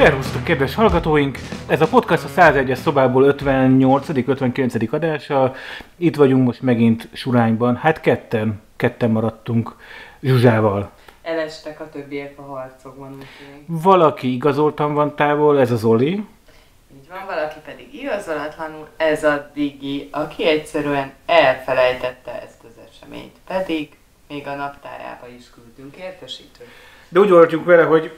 Szervusztok, kedves hallgatóink! Ez a podcast a 101-es szobából 58.-59. adása. Itt vagyunk most megint Surányban. Hát ketten maradtunk Zsuzsával. Elestek a többiek a harcokban, úgyhogy... Valaki igazoltan van távol, ez az Oli. Így van, valaki pedig igazolatlanul, ez a Digi, aki egyszerűen elfelejtette ezt az eseményt. Pedig még a naptárába is küldtünk értesítőt. De úgy voltunk vele, hogy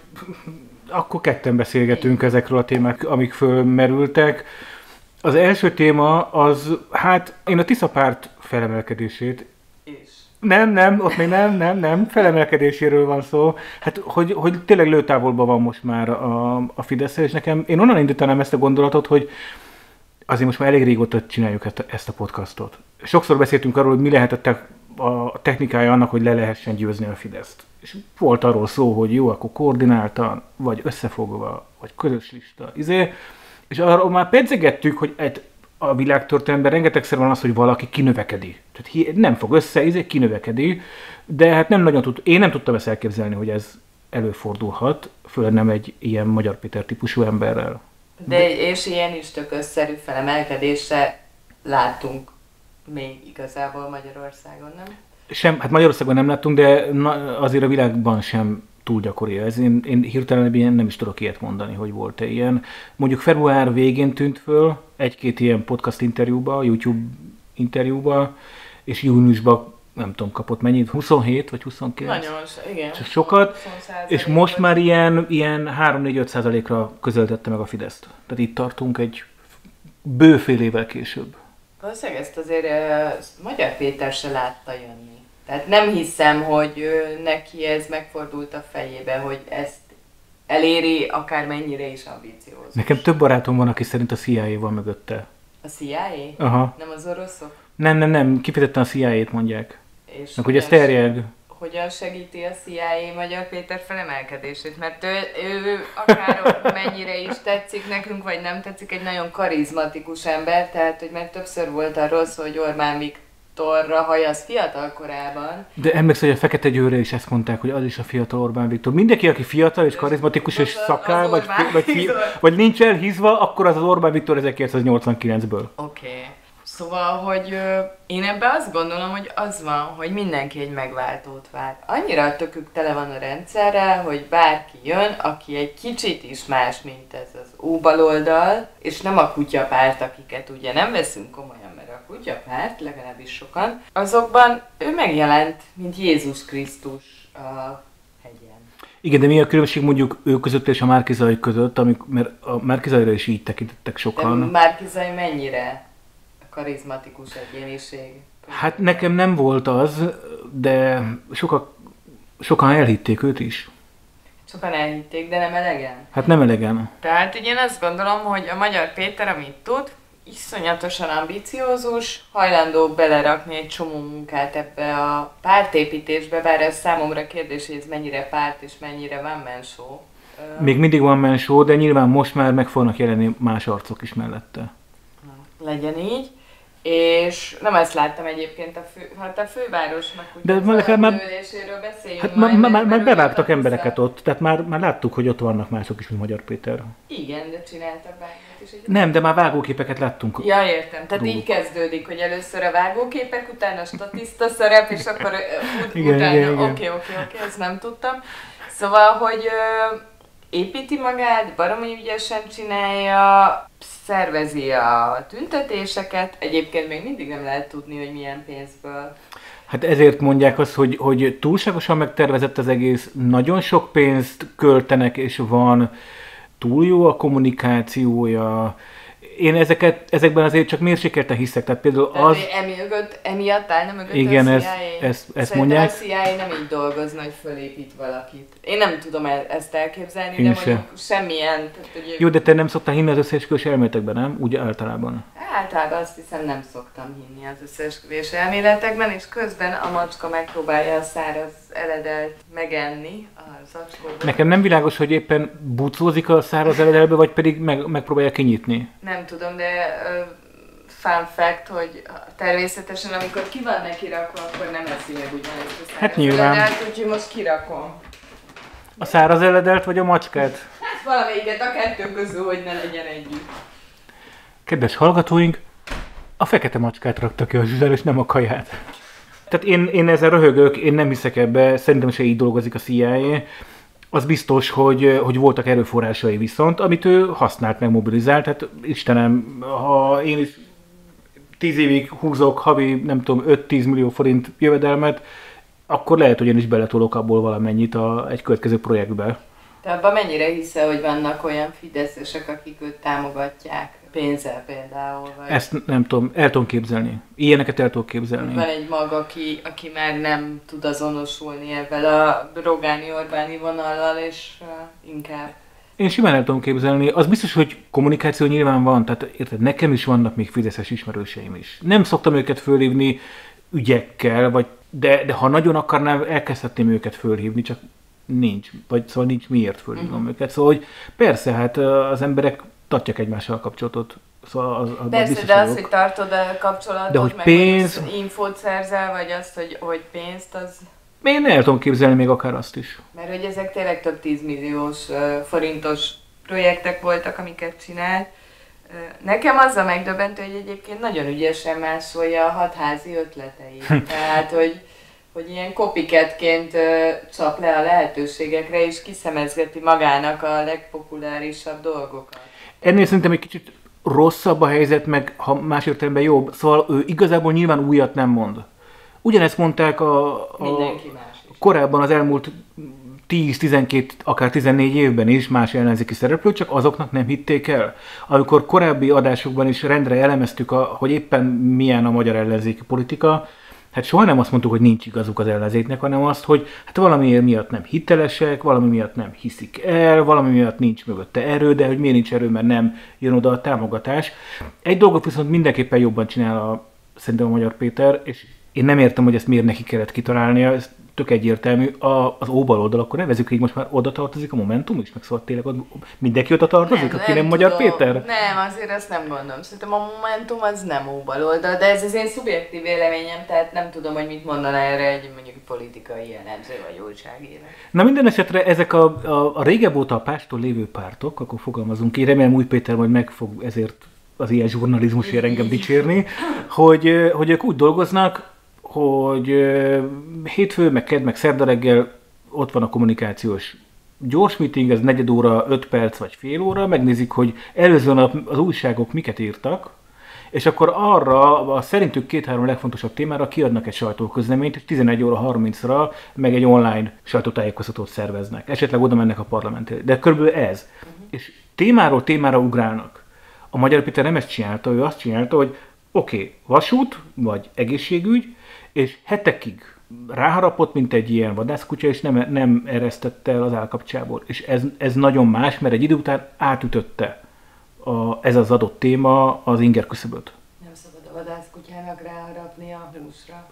akkor ketten beszélgetünk ezekről a témák, amik fölmerültek. Az első téma az, hát én a Tisza párt felemelkedését. És? Nem, ott még nem, felemelkedéséről van szó. Hát, hogy tényleg lőtávolban van most már a Fidesz, és én onnan indítanám ezt a gondolatot, hogy azért most már elég régóta csináljuk ezt a podcastot. Sokszor beszéltünk arról, hogy mi lehetett a technikája annak, hogy le lehessen győzni a Fideszt. És volt arról szó, hogy jó, akkor koordináltan, vagy összefogva, vagy közös lista. És arról már pedzegettük, hogy a világtörténelemben rengetegszer van az, hogy valaki kinövekedi. Tehát nem fog össze, kinövekedi, de hát én nem tudtam ezt elképzelni, hogy ez előfordulhat, főleg nem egy ilyen Magyar Péter típusú emberrel. És ilyen is tökösszerű felemelkedésre láttunk még igazából Magyarországon, nem? Hát Magyarországon nem láttunk, de azért a világban sem túl gyakori ez. Én hirtelen ilyen nem is tudok ilyet mondani, hogy volt-e ilyen. Mondjuk február végén tűnt föl egy-két ilyen podcast interjúba, YouTube interjúba, és júniusban nem tudom, kapott mennyit, 27 vagy 29? Nagyon, igen. Sokat, és most már ilyen 3-4-5%-ra közelítette meg a Fideszt. Tehát itt tartunk egy bő fél évvel később. Valószínűleg ezt azért Magyar Péter se látta jönni. Tehát nem hiszem, hogy neki ez megfordult a fejébe, hogy ezt eléri akármennyire is ambíciózus. Nekem több barátom van, aki szerint a CIA van mögötte. A CIA? Aha. Nem az oroszok? Nem, kifejezetten a CIA-t mondják. És meg hogy ez terjed. Hogyan segíti a CIA Magyar Péter felemelkedését? Mert ő akár mennyire is tetszik nekünk, vagy nem tetszik, egy nagyon karizmatikus ember, tehát hogy meg többször volt arról szó, hogy Orbán Viktorra hajaz fiatal korában. De emlékszel, hogy a Fekete Győrre is ezt mondták, hogy az is a fiatal Orbán Viktor. Mindenki, aki fiatal és karizmatikus és szakál, vagy nincs elhízva, akkor az Orbán Viktor 1989-ből. Oké. Szóval, hogy én ebben azt gondolom, hogy az van, hogy mindenki egy megváltót vár. Annyira a tökük tele van a rendszerrel, hogy bárki jön, aki egy kicsit is más, mint ez az óbaloldal, és nem a kutyapárt, akiket ugye nem veszünk komolyan, mert a kutyapárt, legalábbis sokan, azokban ő megjelent, mint Jézus Krisztus a hegyen. Igen, de mi a különbség mondjuk ő között és a Márki-Zay között, mert a Márki-Zayra is így tekintettek sokan. De Márki-Zay mennyire karizmatikus egyéniség? Hát nekem nem volt az, de sokan elhitték őt is. Sokan elhitték, de nem elegen? Hát nem elegen. Tehát én azt gondolom, hogy a Magyar Péter, amit tud, iszonyatosan ambiciózus, hajlandó belerakni egy csomó munkát ebbe a pártépítésbe, bár ez számomra kérdés, hogy ez mennyire párt és mennyire one man show. Még mindig one man show, de nyilván most már meg fognak jelenni más arcok is mellette. Legyen így. És nem ezt láttam egyébként a fővárosnak, de üléséről beszéljünk hát már bevágtak embereket ott, tehát már láttuk, hogy ott vannak mások is, mint Magyar Péter. Igen, de csináltak vágót is. Nem, de már vágóképeket láttunk. Ja, értem. Tehát így kezdődik, hogy először a vágóképek, utána a statiszta szerep, és akkor utána... Oké, ezt nem tudtam. Szóval, hogy építi magát, baromi ügyesen csinálja, szervezi a tüntetéseket, egyébként még mindig nem lehet tudni, hogy milyen pénzből. Hát ezért mondják azt, hogy túlságosan megtervezett az egész, nagyon sok pénzt költenek, és van, túl jó a kommunikációja. Én ezekben azért csak mérsékelten hiszek, tehát például az... Emiatt állna mögött igen, a CIA? ezt mondják. A CIA nem így dolgozna, hogy fölépít valakit. Én nem tudom ezt elképzelni, én de mondjuk semmilyen... Tehát, hogy jó, de te nem szoktál hinni az összeesküvés elméletekben, nem? Úgy általában. Általában azt hiszem, nem szoktam hinni az összeesküvés elméletekben, és közben a macska megpróbálja a száraz eledelt megenni a zacskóból. Nekem nem világos, hogy éppen bucózik a száraz eledelbe, vagy pedig megpróbálja kinyitni. Nem tudom, de fun fact, hogy természetesen amikor ki van neki rakva, akkor nem eszi meg ugyanezt a száraz hát nyilván. eledelt, úgyhogy most kirakom. A száraz eledelt vagy a macskát? Hát valamelyiket a kettő közül, hogy ne legyen együtt. Kedves hallgatóink, a fekete macskát rakta ki a Zsuzsál, és nem a kaját. Tehát én ezzel röhögök, én nem hiszek ebbe, szerintem se így dolgozik a CIA. Az biztos, hogy voltak erőforrásai viszont, amit ő használt, meg mobilizált. Tehát Istenem, ha én is 10 évig húzok havi, nem tudom, 5-10 millió forint jövedelmet, akkor lehet, hogy én is beletolok abból valamennyit egy következő projektbe. Te abban mennyire hiszel, hogy vannak olyan fideszesek, akik őt támogatják? Pénzzel például? Vagy... Ezt nem tudom, el tudom képzelni. Ilyeneket el tudok képzelni. Van egy mag, aki már nem tud azonosulni ezzel a Rogáni-Orbáni vonallal, és inkább... Én simán el tudom képzelni. Az biztos, hogy kommunikáció nyilván van, tehát érted, nekem is vannak még fideszes ismerőseim is. Nem szoktam őket fölhívni ügyekkel, de ha nagyon akarnám, elkezdhetném őket fölhívni, csak nincs. Szóval nincs miért fölhívnom őket. Szóval, hogy persze, hát az emberek tartják egymással a kapcsolatot. Szóval persze, de az, hogy tartod a kapcsolatot, de hogy meg pénz... hogy infót szerzel, vagy azt, hogy pénzt, az... Én el tudom képzelni még akár azt is. Mert hogy ezek tényleg több 10 milliós forintos projektek voltak, amiket csinált. Nekem az a megdöbbentő, hogy egyébként nagyon ügyesen másolja a hatházi ötleteit. Tehát, hogy ilyen copycatként csap le a lehetőségekre, és kiszemezgeti magának a legpopulárisabb dolgokat. Ennél szerintem egy kicsit rosszabb a helyzet, meg ha más értelemben jobb. Szóval ő igazából nyilván újat nem mond. Ugyanezt mondták mindenki más is. Korábban az elmúlt 10-12, akár 14 évben is más ellenzéki szereplők, csak azoknak nem hitték el. Amikor korábbi adásokban is rendre elemeztük, hogy éppen milyen a magyar ellenzéki politika, hát soha nem azt mondtuk, hogy nincs igazuk az ellenzéknek, hanem azt, hogy hát valami miatt nem hitelesek, valami miatt nem hiszik el, valami miatt nincs mögötte erő, de hogy miért nincs erő, mert nem jön oda a támogatás. Egy dolgot viszont mindenképpen jobban csinál szerintem a Magyar Péter, és én nem értem, hogy ezt miért neki kellett kitalálnia, ez tök egyértelmű. Az óbaloldal, akkor nevezzük így, most már oda tartozik a Momentum is, meg szóval tényleg mindenki oda tartozik, aki nem Magyar Péter? Nem, azért azt nem gondolom. Szerintem a Momentum az nem óbaloldal, de ez az én szubjektív véleményem, tehát nem tudom, hogy mit mondaná erre egy mondjuk politikai elemző vagy újságíró. Na minden esetre ezek a régebb óta a pástól lévő pártok, akkor fogalmazunk így, remélem Új Péter majd meg fog ezért az ilyen zsurnalizmusért engem dicsérni, hogy ők úgy dolgoznak, hogy hétfő, meg kedd, meg szerda reggel ott van a kommunikációs gyors meeting, ez 4 óra, 5 perc vagy fél óra, megnézik, hogy előző nap az újságok miket írtak, és akkor arra a szerintük 2-3 legfontosabb témára kiadnak egy sajtóközleményt, és 11 óra 30-ra meg egy online sajtótájékoztatót szerveznek. Esetleg oda mennek a parlamentére. De körülbelül ez. És témáról témára ugrálnak. A Magyar Péter nem ezt csinálta, ő azt csinálta, hogy oké, vasút, vagy egészségügy, és hetekig ráharapott, mint egy ilyen vadászkutya, és nem eresztette el az állkapcsából. És ez nagyon más, mert egy idő után átütötte ez az adott téma az inger küszöböt. Nem szabad a vadászkutyának ráharapni a húsra.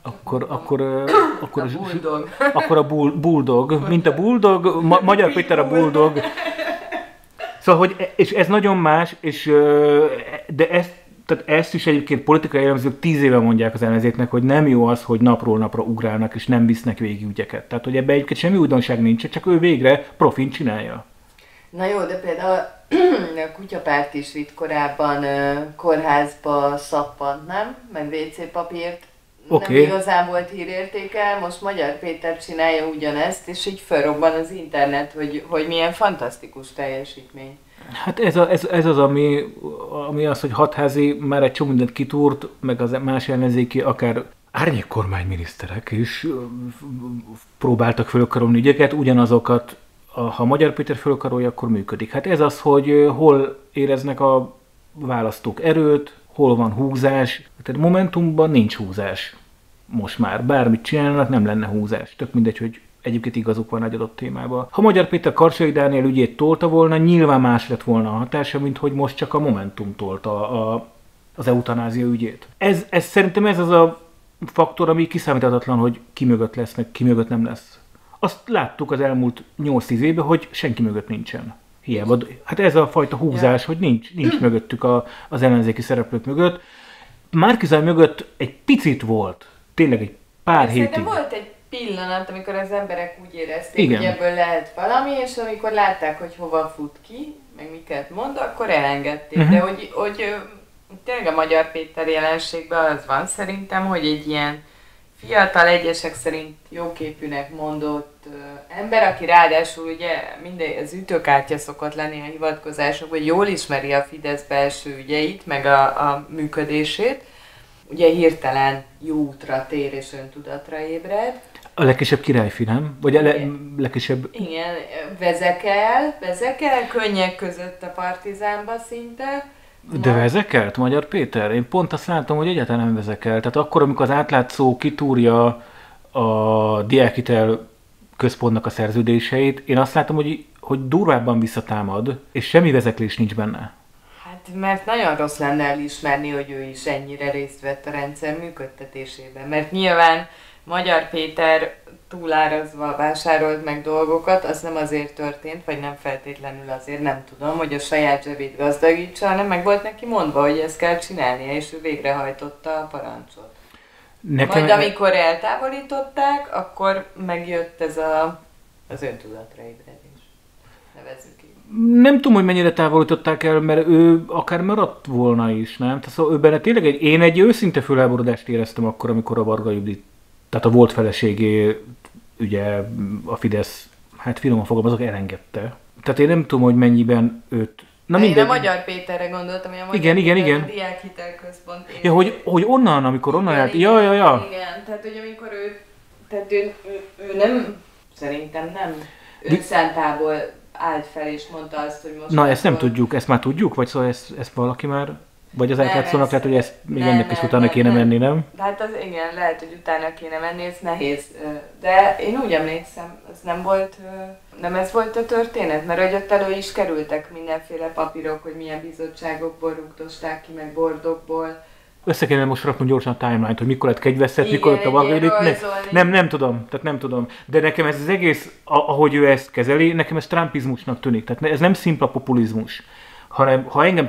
Akkor a bulldog, mint a bulldog, Magyar Péter a bulldog. Szóval, hogy, és ez nagyon más, de ezt is egyébként politikai elemzők 10 éve mondják az ellenzéknek, hogy nem jó az, hogy napról napra ugrálnak, és nem visznek végig ügyeket. Tehát, hogy ebben egyébként semmi újdonság nincs, csak ő végre profin csinálja. Na jó, de például a kutyapárt is vitt korábban kórházba szappant, nem? Meg WC papírt. Okay. Nem igazán volt hírértéke, most Magyar Péter csinálja ugyanezt, és így felrobban az internet, hogy milyen fantasztikus teljesítmény. Hát ez az, ami az, hogy hatházi már egy csomó mindent kitúrt, meg az más ellenzéki, akár árnyék kormányminiszterek is próbáltak fölkarolni ügyeket, ugyanazokat, ha Magyar Péter fölkarolja, akkor működik. Hát ez az, hogy hol éreznek a választók erőt, hol van húzás. Tehát Momentumban nincs húzás. Most már bármit csinálnak, nem lenne húzás. Tök mindegy, hogy egyébként igazuk van egy adott témában. Ha Magyar Péter Karsai Dániel ügyét tolta volna, nyilván más lett volna a hatása, mint hogy most csak a Momentum tolta az eutanázia ügyét. Szerintem ez az a faktor, ami kiszámíthatatlan, hogy ki mögött lesz, meg ki mögött nem lesz. Azt láttuk az elmúlt 8-10 évben, hogy senki mögött nincsen. Hiába. Hát ez a fajta húzás, hogy nincs mögöttük az ellenzéki szereplők mögött. Márki-Zay mögött egy picit volt, tényleg egy pár hétig. Volt egy pillanat, amikor az emberek úgy érezték, Igen. hogy ebből lehet valami, és amikor látták, hogy hova fut ki, meg miket mond, akkor elengedték. De hogy tényleg a Magyar Péter jelenségben az van szerintem, hogy egy ilyen fiatal, egyesek szerint jóképűnek mondott ember, aki ráadásul ugye minden az ütőkártya szokott lenni a hivatkozásokban, hogy jól ismeri a Fidesz belső ügyeit, meg a működését, ugye hirtelen jó útra tér és öntudatra ébred. A legkisebb királyfi, nem? Vagy a legkisebb... Igen, vezekel, könnyek között a Partizánba szinte. De vezekelt Magyar Péter? Én pont azt látom, hogy egyáltalán nem vezekelt. Tehát akkor, amikor az átlátszó kitúrja a diákhitel központnak a szerződéseit, én azt látom, hogy durvábban visszatámad, és semmi vezeklés nincs benne. Hát mert nagyon rossz lenne elismerni, hogy ő is ennyire részt vett a rendszer működtetésében. Mert nyilván Magyar Péter túlárazva vásárolt meg dolgokat, az nem azért történt, vagy nem feltétlenül azért, nem tudom, hogy a saját zsebét gazdagítsa, hanem meg volt neki mondva, hogy ezt kell csinálnia, és ő végrehajtotta a parancsot. Majd amikor eltávolították, akkor megjött ez az öntudatra ébredés. Nevezzük így. Nem tudom, hogy mennyire távolították el, mert ő akár maradt volna is, nem? Szóval ő benne tényleg én egy őszinte fölháborodást éreztem akkor, amikor a Varga Judit, tehát a volt feleségé, ugye a Fidesz, hát finoman fogalmazok, elengedte. Tehát én nem tudom, hogy mennyiben őt... Én a Magyar Péterre gondoltam, hogy a Magyar igen. A Diákhitelközpont. Ja, hogy onnan, amikor onnan állt. Ja. Igen, tehát hogy amikor ő nem, szerintem nem önszántából állt fel és mondta azt, hogy most... Na, ezt nem tudjuk, ezt már tudjuk? Vagy szóval ezt valaki már... Vagy az átlátszónak lehet, hogy ezt még ennek is utána kéne menni, nem? Hát az igen, lehet, hogy utána kéne menni, ez nehéz. De én úgy emlékszem, nem ez volt a történet? Mert hogy ott elő is kerültek mindenféle papírok, hogy milyen bizottságokból rúgdosták ki, meg bordokból. Össze kéne most raknunk gyorsan a timeline-t, hogy mikor lett Kegyveszett, mikor lett a Varga Judit. Nem tudom. De nekem ez az egész, ahogy ő ezt kezeli, nekem ez trumpizmusnak tűnik. Tehát ez nem szimpla populizmus, hanem ha engem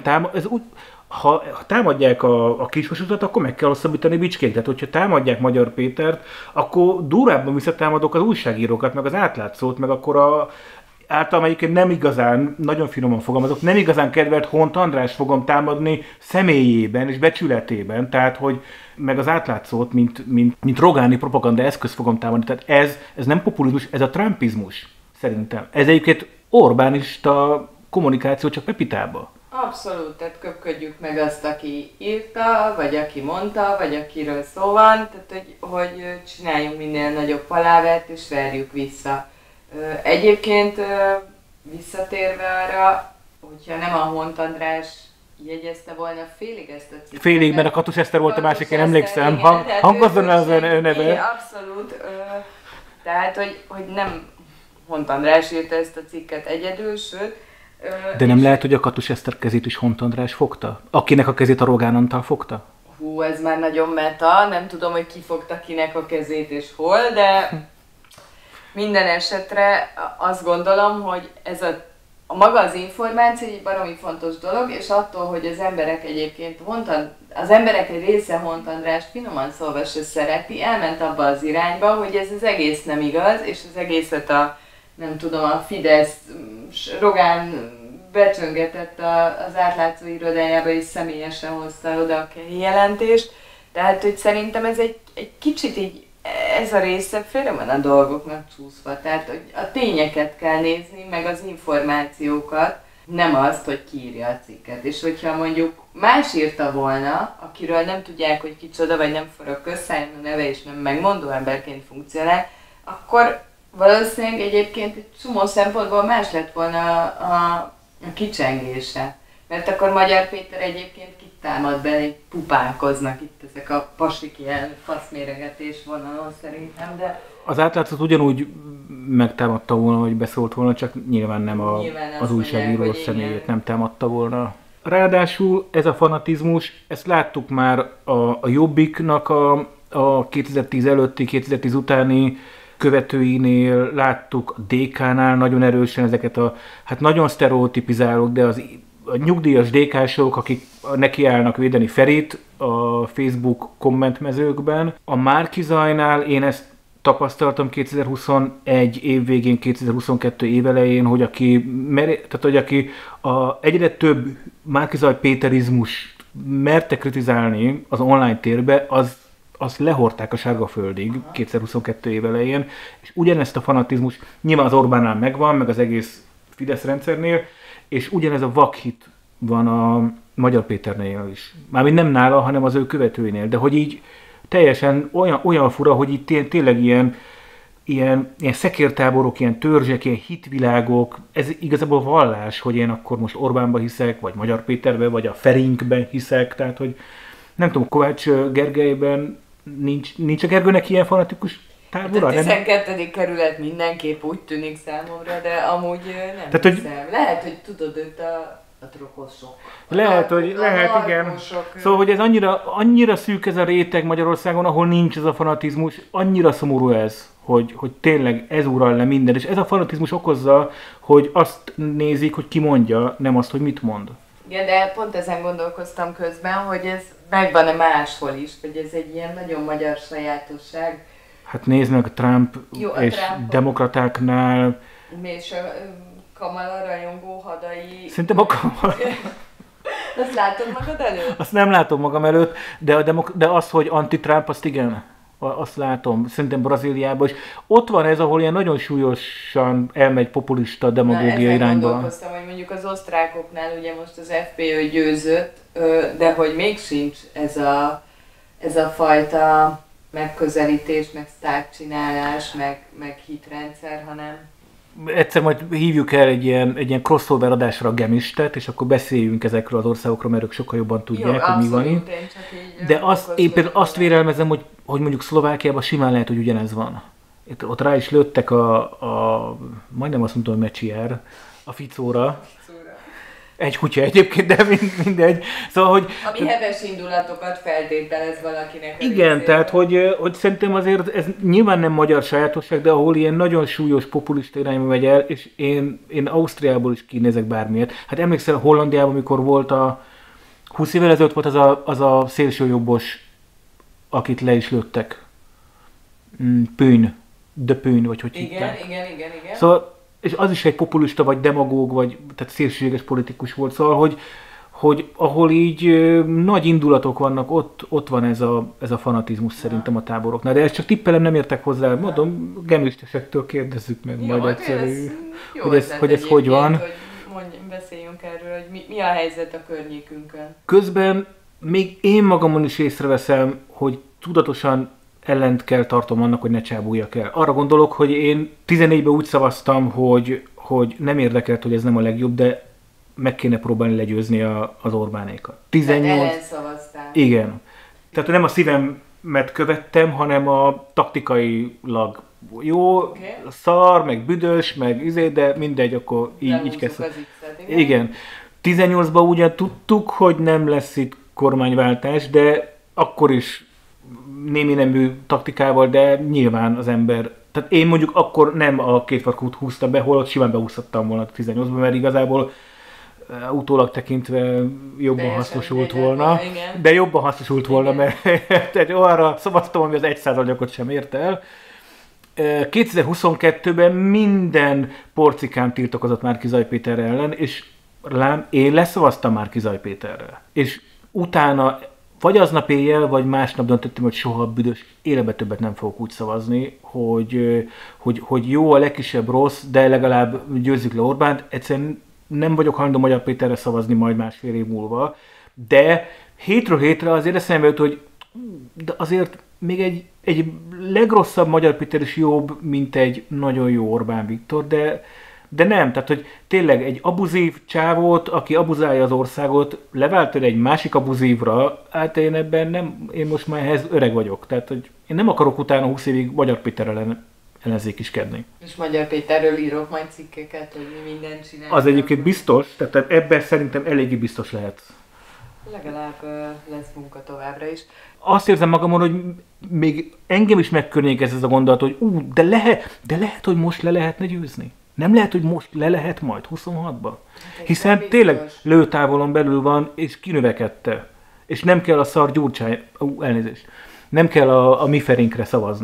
ha támadják a kisvasutat, akkor meg kell hosszabbítani Bicskét. Tehát, hogyha támadják Magyar Pétert, akkor durvábban visszatámadok az újságírókat, meg az átlátszót, meg akkor általában egyébként nem igazán, nagyon finoman fogalmazok, nem igazán kedvelt Hont András fogom támadni személyében és becsületében, tehát, hogy meg az átlátszót, mint rogáni propaganda eszköz fogom támadni. Tehát ez nem populizmus, ez a trumpizmus, szerintem. Ez egyébként Orbánista kommunikáció, csak Pepitába. Abszolút, tehát köpködjük meg azt, aki írta, vagy aki mondta, vagy akiről szó van, tehát hogy csináljunk minél nagyobb palávert és verjük vissza. Egyébként visszatérve arra, hogyha nem a Hont András jegyezte volna félig ezt a cikket. Félig, mert a Katus Eszter volt a másik, én emlékszem. Hangozzon az a neve. Abszolút. Tehát, hogy nem Hont András írta ezt a cikket egyedül, sőt, de nem lehet, hogy a Katus Eszter kezét is Hont András fogta? Akinek a kezét a Rogán Antal fogta? Hú, ez már nagyon meta, nem tudom, hogy ki fogta kinek a kezét és hol, de minden esetre azt gondolom, hogy ez a maga az információ egy baromi fontos dolog, és attól, hogy az emberek egyébként az emberek egy része Hont Andrást finoman szólva se szereti, elment abba az irányba, hogy ez az egész nem igaz, és az egészet a Fidesz, Rogán becsöngetett az átlátszó irodájába, és személyesen hozta oda a jelentést. Tehát, hogy szerintem ez egy kicsit így, ez a része félre van a dolgoknak csúszva. Tehát, hogy a tényeket kell nézni, meg az információkat, nem azt, hogy ki írja a cikket. És hogyha mondjuk más írta volna, akiről nem tudják, hogy kicsoda, vagy nem forog közszálljon a neve, és nem megmondó emberként funkcionál, akkor valószínűleg egyébként egy csomó szempontból más lett volna a kicsengése. Mert akkor Magyar Péter egyébként kitámad be, hogy pupálkoznak itt ezek a pasik ilyen faszméregetés vonalon szerintem, de... Az átlátszót ugyanúgy megtámadta volna, hogy beszólt volna, csak nyilván nem az újságíró személyét nem támadta volna. Ráadásul ez a fanatizmus, ezt láttuk már a Jobbiknak a 2010 előtti, 2010 utáni követőinél, láttuk a DK-nál nagyon erősen ezeket hát nagyon sztereotipizálók, de a nyugdíjas DK-sok, akik nekiállnak védeni Ferit a Facebook kommentmezőkben. A Márki-Zajnál én ezt tapasztaltam 2021 év végén, 2022 év elején, hogy aki egyre több Márki-Zay Péterizmus merte kritizálni az online térbe, azt lehordták a sárgaföldig 2022 év elején, és ugyanezt a fanatizmus nyilván az Orbánnál megvan, meg az egész Fidesz rendszernél, és ugyanez a vakhit van a Magyar Péternél is. Mármint nem nála, hanem az ő követőinél, de hogy így teljesen olyan fura, hogy itt tényleg ilyen szekértáborok, ilyen törzsek, ilyen hitvilágok, ez igazából vallás, hogy én akkor most Orbánba hiszek, vagy Magyar Péterbe, vagy a Ferinkben hiszek, tehát hogy nem tudom, Kovács Gergelyben nincs a Gergőnek ilyen fanatikus tábora? A 12. kerület mindenképp úgy tűnik számomra, de amúgy nem tehát, hiszem. Lehet, hogy tudod őt a trokosok. Lehet, igen. Szóval, hogy ez annyira szűk ez a réteg Magyarországon, ahol nincs ez a fanatizmus, annyira szomorú ez, hogy tényleg ez ural le minden, és ez a fanatizmus okozza, hogy azt nézik, hogy ki mondja, nem azt, hogy mit mond. Igen, de pont ezen gondolkoztam közben, hogy ez megvan-e máshol is, hogy ez egy ilyen nagyon magyar sajátosság. Hát nézd meg, Trump és demokratáknál. És a Kamala rajongó hadai. Szerintem a Kamala. Azt látod magad előtt? Azt nem látom magam előtt, de az, hogy anti-Trump, azt igen. Azt látom, szerintem Brazíliában is. Ott van ez, ahol ilyen nagyon súlyosan elmegy populista demagógia irányba. Gondolkoztam, hogy mondjuk az osztrákoknál ugye most az FPÖ győzött, de hogy még sincs ez a fajta megközelítés, meg sztárcsinálás, meg hitrendszer, hanem... Egyszer majd hívjuk el egy ilyen crossover adásra a Gemistet, és akkor beszéljünk ezekről az országokról, mert ők sokkal jobban tudják, hogy mi van itt. De én például azt vélelmezem, hogy mondjuk Szlovákiában simán lehet, hogy ugyanez van. Ott rá is lőttek majdnem azt mondtam, hogy Mecsiár, a Ficóra. Egy kutya egyébként, de mindegy. Szóval, hogy... Ami heves indulatokat feltételez valakinek. Igen, tehát, hogy szerintem azért ez nyilván nem magyar sajátosság, de ahol ilyen nagyon súlyos populista irányba megy el, és én Ausztriából is kinézek bármilyet. Hát emlékszel, Hollandiában, amikor volt 20 évvel ezelőtt volt az a szélsőjobbos, akit le is lőttek. De Pün, vagy hogy hívták. Igen. Szóval, és az is egy populista, vagy demagóg, vagy tehát szélsőséges politikus volt, szóval, hogy ahol így nagy indulatok vannak, ott van ez a fanatizmus szerintem a táboroknál. De ezt csak tippelem, nem értek hozzá. Mondom, gemistesektől kérdezzük meg majd egyszerű, hogy ez hogy van. Beszéljünk erről, hogy mi a helyzet a környékünkön. Közben még én magamon is észreveszem, hogy tudatosan ellent kell tartom annak, hogy ne csábuljak el. Arra gondolok, hogy én 14-ben úgy szavaztam, hogy nem érdekelt, hogy ez nem a legjobb, de meg kéne próbálni legyőzni az Orbánékat. 18... ellen szavaztál. Igen. Tehát nem a szívemet követtem, hanem a taktikailag jó, szar, meg büdös, meg de mindegy, akkor így kezdve. Igen. 18-ban ugyan tudtuk, hogy nem lesz itt kormányváltás, de akkor is némi nemű taktikával, de nyilván az ember... Tehát én mondjuk akkor nem a kétfarkút húztam be, holott simán behúzhattam volna 18-ban, mert igazából utólag tekintve jobban hasznosult volna. De jobban hasznosult volna, mert arra szavaztam, ami az 1%-ot sem ért el. 2022-ben minden porcikán tiltakozott Márki-Zay Péter ellen, és én leszavaztam Márki-Zay Péterre. És utána vagy aznap éjjel, vagy másnap döntöttem, hogy soha büdös életben többet nem fogok úgy szavazni, hogy jó, a legkisebb rossz, de legalább győzzük le Orbánt. Egyszerűen nem vagyok hajlandó Magyar Péterre szavazni majd másfél év múlva, de hétről hétre azért eszembe jut, hogy de azért még egy legrosszabb Magyar Péter is jobb, mint egy nagyon jó Orbán Viktor, de nem, tehát hogy tényleg egy abuzív csávót, aki abuzálja az országot, leváltani egy másik abuzívra, hát én ebben nem, én most már ehhez öreg vagyok, tehát hogy én nem akarok utána 20 évig Magyar Péter ellenzékiskedni. És Magyar Péterről írok majd cikkeket, hogy mi mindent csinálunk. Az egyébként biztos, tehát ebben szerintem eléggé biztos lehet. Legalább lesz munka továbbra is. Azt érzem magamon, hogy még engem is megkörnyékez ez a gondolat, hogy de lehet, hogy most le lehetne győzni. Nem lehet, hogy most le lehet majd 26-ban. Hiszen tényleg lőtávolon belül van, és kinövekedte. És nem kell a szar Gyurcsány, elnézést, nem kell a mi Ferinkre szavazni.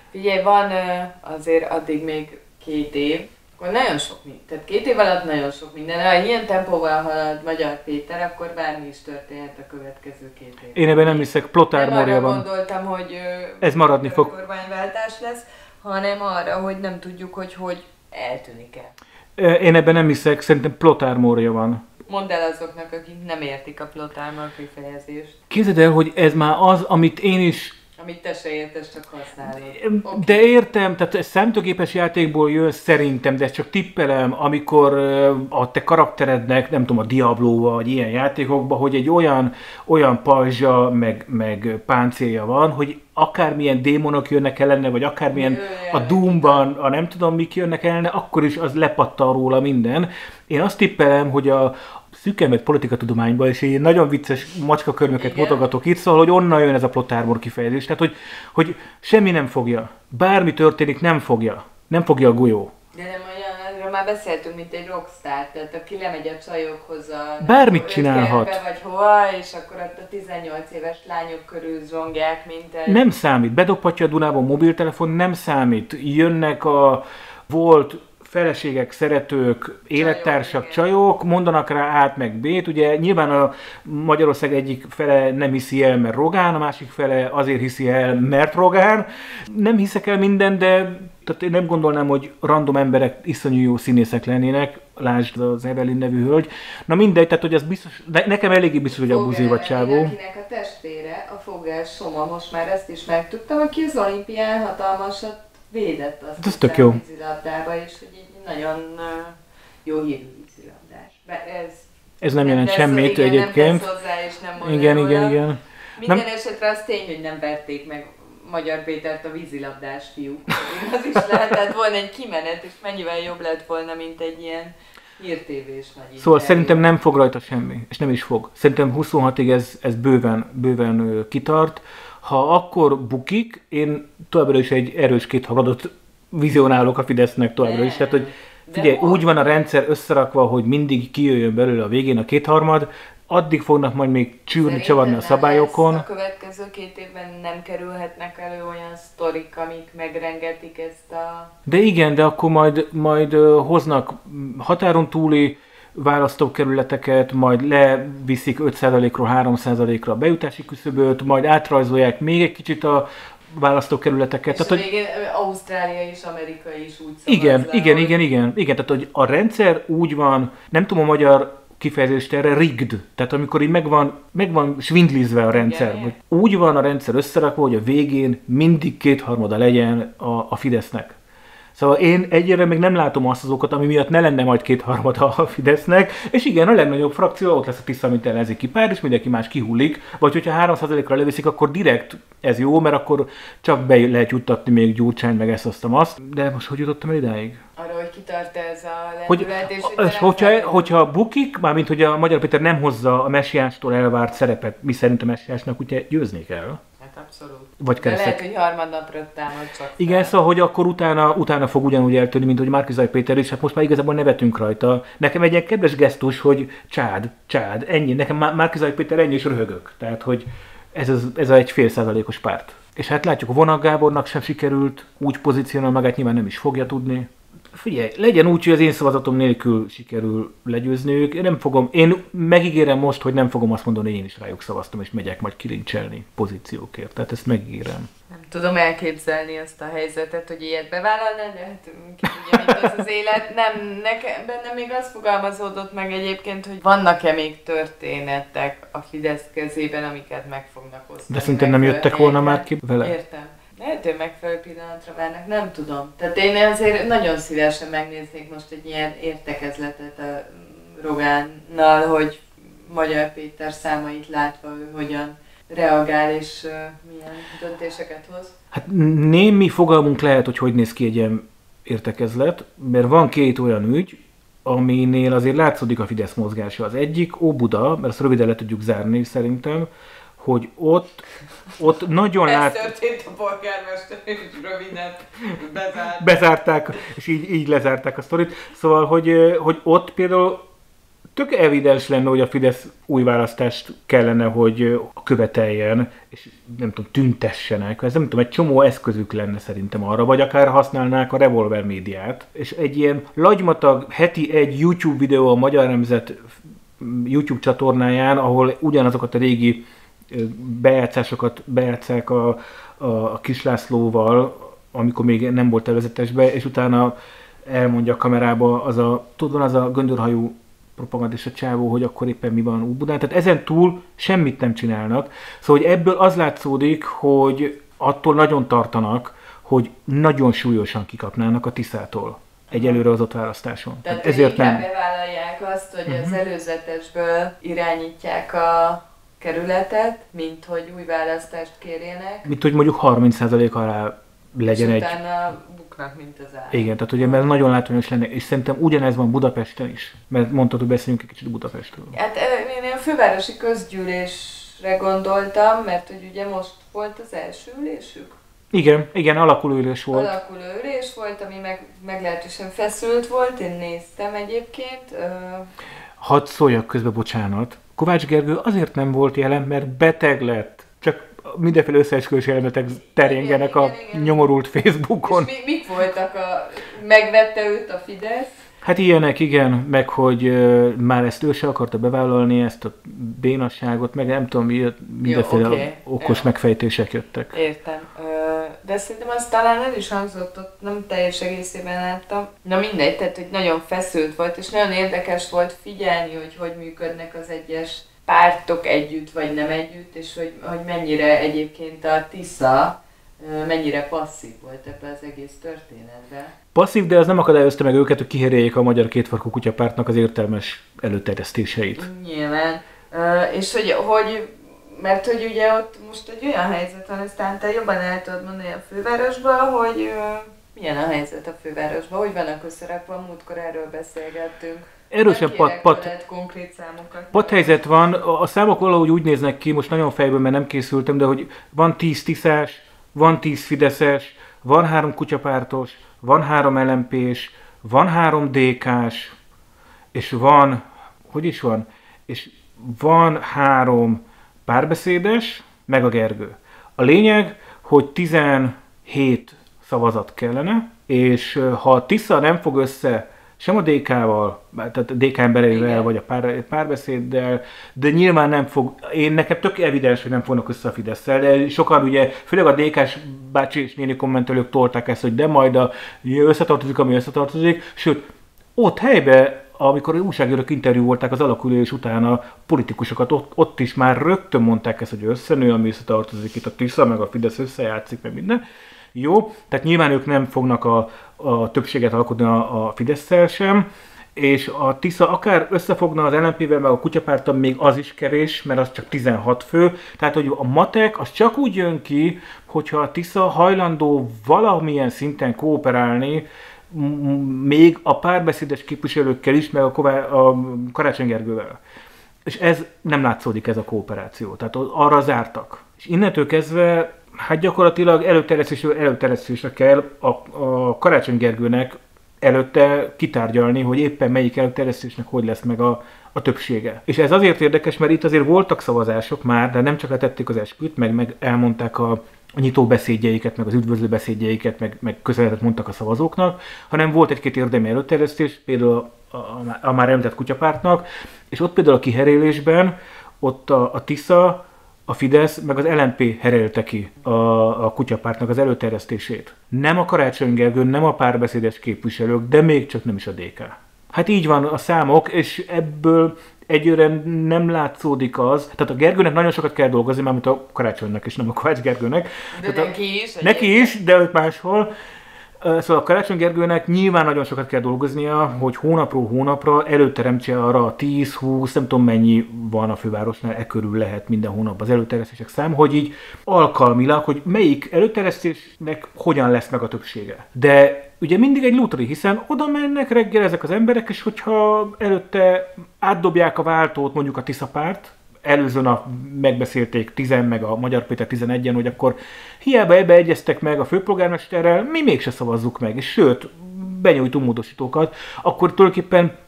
Figyelj, van azért addig még 2 év, akkor nagyon sok minden. Tehát 2 év alatt nagyon sok minden. Ha ilyen tempóval halad Magyar Péter, akkor bármi is történhet a következő 2 év. Én ebben nem hiszek, Plotár Mória van. Nem arra gondoltam, hogy ez maradni fog. Kormányváltás lesz, hanem arra, hogy nem tudjuk, hogy eltűnik-e. Én ebben nem hiszek, szerintem Plotár Mória van. Mondd el azoknak, akik nem értik a Plotár kifejezést. Képzeld el, hogy ez már az, amit én is... Amit te se értesz, csak használod. Okay. De értem, tehát ez számítógépes játékból jön szerintem, de ezt csak tippelem, amikor a te karakterednek, nem tudom, a Diablo vagy ilyen játékokban, hogy egy olyan pajzsa, meg páncélja van, hogy akármilyen démonok jönnek ellene, vagy akármilyen a Doomban, a nem tudom mik jönnek ellene, akkor is az lepattan róla minden. Én azt tippelem, hogy a szűkemett politikatudományban, és én nagyon vicces macskakörmöket mutogatok itt, szóval, hogy onnan jön ez a Plotár kifejezés. Tehát, hogy semmi nem fogja. Bármi történik, nem fogja. Nem fogja a golyó. De nem olyan, erről már beszéltünk, mint egy rockstar, tehát aki lemegy a csajokhoz a... Bármit csinálhat. Vagy hova, és akkor ott a 18 éves lányok körül zsongják, mint egy... Nem számít. Bedobhatja a Dunában mobiltelefon, nem számít. Jönnek a volt feleségek, szeretők, élettársak, csajok, mondanak rá át meg B-t. Ugye nyilván a Magyarország egyik fele nem hiszi el, mert Rogán, a másik fele azért hiszi el, mert Rogán. Nem hiszek el minden, de tehát én nem gondolnám, hogy random emberek iszonyú jó színészek lennének, lásd az Evelyn nevű hölgy. Na mindegy, tehát hogy ez biztos, de nekem eléggé biztos, hogy a buzi vagy csávó. Akinek a testvére, a Fogel Soma, most már ezt is megtudtam, aki az olimpián hatalmasat védett azt ez tök jó. Vízilabdába, és hogy így nagyon jó hírű vízilabdás. Ez nem jelent semmit igen, egyébként. Nem hozzá, és nem igen. Minden esetre az tény, hogy nem verték meg Magyar Pétert a vízilabdás fiúk. Az is lehetett volna egy kimenet, és mennyivel jobb lett volna, mint egy ilyen hírtévés nagy. Szóval szerintem nem fog rajta semmi, és nem is fog. Szerintem 26-ig ez bőven kitart. Ha akkor bukik, én továbbra is egy erős kétharmadot vizionálok a Fidesznek továbbra is. Tehát, hogy figyelj, úgy van a rendszer összerakva, hogy mindig kijöjjön belőle a végén a kétharmad, addig fognak majd még csavarni a szabályokon. A következő 2 évben nem kerülhetnek elő olyan sztorik, amik megrengetik ezt a... De igen, de akkor majd hoznak határon túli választókerületeket, majd leviszik 5%-ról 3%-ra a bejutási küszöböt, majd átrajzolják még egy kicsit a választókerületeket. És tehát, végén Ausztrália és Amerika is úgy szavaz igen. Tehát, hogy a rendszer úgy van, nem tudom a magyar kifejezést erre, rigged. Tehát amikor így megvan svindlizve a rendszer. Igen. Úgy van a rendszer összerakva, hogy a végén mindig kétharmada legyen a Fidesznek. Szóval én egyre még nem látom azt az okot, ami miatt ne lenne majd kétharmada a Fidesznek, és igen, a legnagyobb frakció ott lesz a Tisza, mint ellenzéki párt, és mindenki más kihullik, vagy hogyha 3%-ra leviszik, akkor direkt ez jó, mert akkor csak be lehet juttatni még Gyurcsány, meg azt. De most hogy jutottam el idáig? Arra, hogy kitart ez a lendület, és hogyha bukik, mármint hogy a Magyar Péter nem hozza a messiástól elvárt szerepet, mi szerint a messiásnak ugye győzni kell. Hát abszolút. Vagy de lehet, hogy harmadnapra támad csak. Igen, szóval, hogy akkor utána fog ugyanúgy eltűnni, mint hogy Márki-Zay Péter is, hát most már igazából nevetünk rajta. Nekem egy ilyen kedves gesztus, hogy csád, ennyi. Nekem Márki-Zay Péter ennyi, és röhögök. Tehát, hogy ez egy 0,5%-os párt. És hát látjuk, a Vonag Gábornak sem sikerült úgy pozícionálni magát, nyilván nem is fogja tudni. Figyelj, legyen úgy, hogy az én szavazatom nélkül sikerül legyőzniük. Én megígérem most, hogy nem fogom azt mondani, hogy én is rájuk szavaztam, és megyek majd kilincselni pozíciókért. Tehát ezt megígérem. Nem tudom elképzelni azt a helyzetet, hogy ilyet bevállalna, de hát ki tudja, mint az élet. Nem, bennem még az fogalmazódott meg egyébként, hogy vannak-e még történetek a Fidesz kezében, amiket meg fognak osztani. De szerintem nem jöttek volna már ki vele? Értem. Lehet, hogy megfelelő pillanatra várnak, nem tudom. Tehát én azért nagyon szívesen megnéznék most egy ilyen értekezletet a Rogánnal, hogy Magyar Péter számait látva ő hogyan reagál és milyen döntéseket hoz. Hát némi fogalmunk lehet, hogy néz ki egy ilyen értekezlet, mert van 2 olyan ügy, aminél azért látszódik a Fidesz mozgása. Az egyik Óbuda, mert ezt röviden le tudjuk zárni szerintem, hogy ott nagyon Ez történt a polgármester, és röviden bezárták, és így lezárták a sztorit. Szóval, hogy ott például tök evidens lenne, hogy a Fidesz új választást kellene, hogy követeljen, és nem tudom, tüntessenek. Ez nem tudom, egy csomó eszközük lenne szerintem arra, vagy akár használnák a Revolver médiát. És egy ilyen lagymatag heti egy YouTube videó a Magyar Nemzet YouTube csatornáján, ahol ugyanazokat a régi bejátszásokat bejátszák a Kis Lászlóval, amikor még nem volt előzetesbe, és utána elmondja a kamerába az a göndörhajú propagandista csávó, hogy akkor éppen mi van Óbudán. Tehát ezen túl semmit nem csinálnak. Szóval hogy ebből az látszódik, hogy attól nagyon tartanak, hogy nagyon súlyosan kikapnának a Tiszától egy előrehozott választáson. Tehát ezért nem bevállalják azt, hogy az előzetesből irányítják a kerületet, mint hogy új választást kérjenek. Mint hogy mondjuk 30% alá legyen és utána buknak, mint az állat. Igen, tehát ugye mert nagyon látványos lenne, és szerintem ugyanez van Budapesten is. Mert mondtad, hogy beszéljünk egy kicsit Budapestről. Hát én a fővárosi közgyűlésre gondoltam, mert hogy ugye most volt az első ülésük. Igen, alakuló ülés volt. Alakuló ülés volt, ami meglehetősen feszült volt, én néztem egyébként. Hadd szóljak közbe, bocsánat. Kovács Gergő azért nem volt jelen, mert beteg lett. Csak mindenféle összeesküvés elméletek terjengenek a nyomorult Facebookon. És mik voltak megvette őt a Fidesz? Hát ilyenek, igen, meg hogy már ezt ő se akarta bevállalni, ezt a bénasságot, meg nem tudom, mindenféle okos megfejtések jöttek. Értem. De szerintem az talán el is hangzott, ott nem teljes egészében láttam. Na mindegy, tehát hogy nagyon feszült volt, és nagyon érdekes volt figyelni, hogy működnek az egyes pártok együtt, vagy nem együtt, és hogy mennyire egyébként a Tisza mennyire passzív volt ebben az egész történetben. Passzív, de az nem akadályozta meg őket, hogy kiheréljék a Magyar Kétfarkú Kutyapártnak az értelmes előterjesztéseit. Nyilván. És mert hogy ugye ott most egy olyan helyzet van, aztán te jobban el tudod mondani a fővárosban, hogy milyen a helyzet a fővárosban, hogy vannak összerakva, múltkor erről beszélgettünk. Erősen konkrét számokat. Padhelyzet van, a számok valahogy úgy néznek ki, most nagyon fejből, mert nem készültem, de hogy van 10 Tiszás, van 10 Fideszes, van 3 kutyapártos, van 3 LMP-s, van 3 DK-s, és van, és van 3 párbeszédes, meg a Gergő. A lényeg, hogy 17 szavazat kellene, és ha a Tisza nem fog össze sem a DK-val, tehát a DK embereivel, vagy a párbeszéddel, de nyilván nem fog, nekem tök evidens, hogy nem fognak össze a Fidesszel, de sokan ugye, főleg a DK-s bácsi és néni kommentelők tolták ezt, hogy de majd összetartozik, ami összetartozik, sőt, ott helyben, amikor újságírók interjú voltak az alakulás után a politikusokat, ott is már rögtön mondták ezt, hogy összenő, ami összetartozik, itt a Tisza, meg a Fidesz összejátszik, meg minden. Jó, tehát nyilván ők nem fognak a többséget alkotni a Fidesszel sem, és a Tisza akár összefogna az LMP-vel, meg a Kutyapárttal, még az is kevés, mert az csak 16 fő. Tehát, hogy a matek az csak úgy jön ki, hogyha a Tisza hajlandó valamilyen szinten kooperálni, még a párbeszédes képviselőkkel is, meg a Karácsony Gergővel. És ez nem látszódik, ez a kooperáció. Tehát arra zártak. És innentől kezdve hát gyakorlatilag előterjesztésre kell a Karácsony Gergőnek előtte kitárgyalni, hogy éppen melyik előterjesztésnek hogy lesz meg a többsége. És ez azért érdekes, mert itt azért voltak szavazások már, de nem csak letették az esküt, meg elmondták a nyitó beszédjeiket, meg az üdvözlő beszédjeiket, meg köszönetet mondtak a szavazóknak, hanem volt egy-két érdemi előterjesztés, például a már említett Kutyapártnak, és ott például a kiherélésben ott a Tisza, a Fidesz, meg az LMP herelte ki a Kutyapártnak az előterjesztését. Nem a Karácsony Gergő, nem a párbeszédes képviselők, de még csak nem is a DK. Hát így van a számok, és ebből egyőre nem látszódik az, tehát a Gergőnek nagyon sokat kell dolgozni, mármint a Karácsonynak, és nem a Kovács Gergőnek. De neki is. Neki is, de ők máshol. Szóval a Karácsony Gergőnek nyilván nagyon sokat kell dolgoznia, hogy hónapról hónapra előteremtse arra a 10-20, nem tudom mennyi van a fővárosnál, körül lehet minden hónapban az előterjesztések szám, hogy így alkalmilag, hogy melyik előterjesztésnek hogyan lesz meg a többsége. De ugye mindig egy lutri, hiszen oda mennek reggel ezek az emberek, és hogyha előtte átdobják a váltót mondjuk a Tisza párt, előző nap megbeszélték 10 meg a Magyar Péter 11-en, hogy akkor hiába ebbe egyeztek meg a főpolgármesterrel, mi mégse szavazzuk meg, és sőt, benyújtunk módosítókat, akkor tulajdonképpen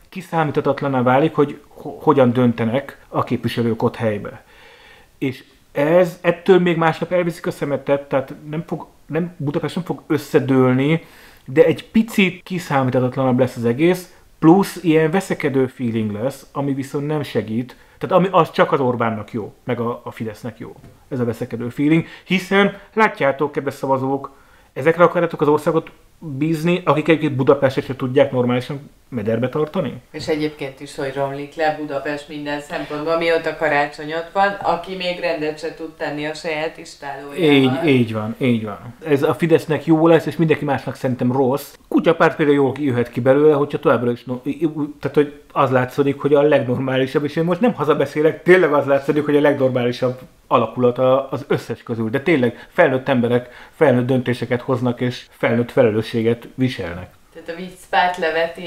kiszámíthatatlaná válik, hogy hogyan döntenek a képviselők ott helybe. És ettől még másnap elviszik a szemetet, tehát Budapest nem fog összedőlni, de egy picit kiszámíthatatlanabb lesz az egész, plusz ilyen veszekedő feeling lesz, ami viszont nem segít, tehát ami az csak az Orbánnak jó, meg a Fidesznek jó, ez a veszekedő feeling, hiszen látjátok, kedves szavazók, ezekre akarjátok az országot bízni, akik egyébként Budapestet se tudják normálisan mederbe tartani? És egyébként is, hogy romlik le Budapest minden szempontból, mióta karácsony ott van, aki még rendet se tud tenni a saját istálójával. Így van. Ez a Fidesznek jó lesz, és mindenki másnak szerintem rossz. Kutyapárt például jól jöhet ki belőle, hogyha továbbra is, tehát hogy az látszik, hogy a legnormálisabb, és én most nem hazabeszélek, tényleg az látszik, hogy a legnormálisabb alakulata az összes közül, de tényleg felnőtt emberek felnőtt döntéseket hoznak, és felnőtt felelősséget viselnek. Tehát a viccpárt leveti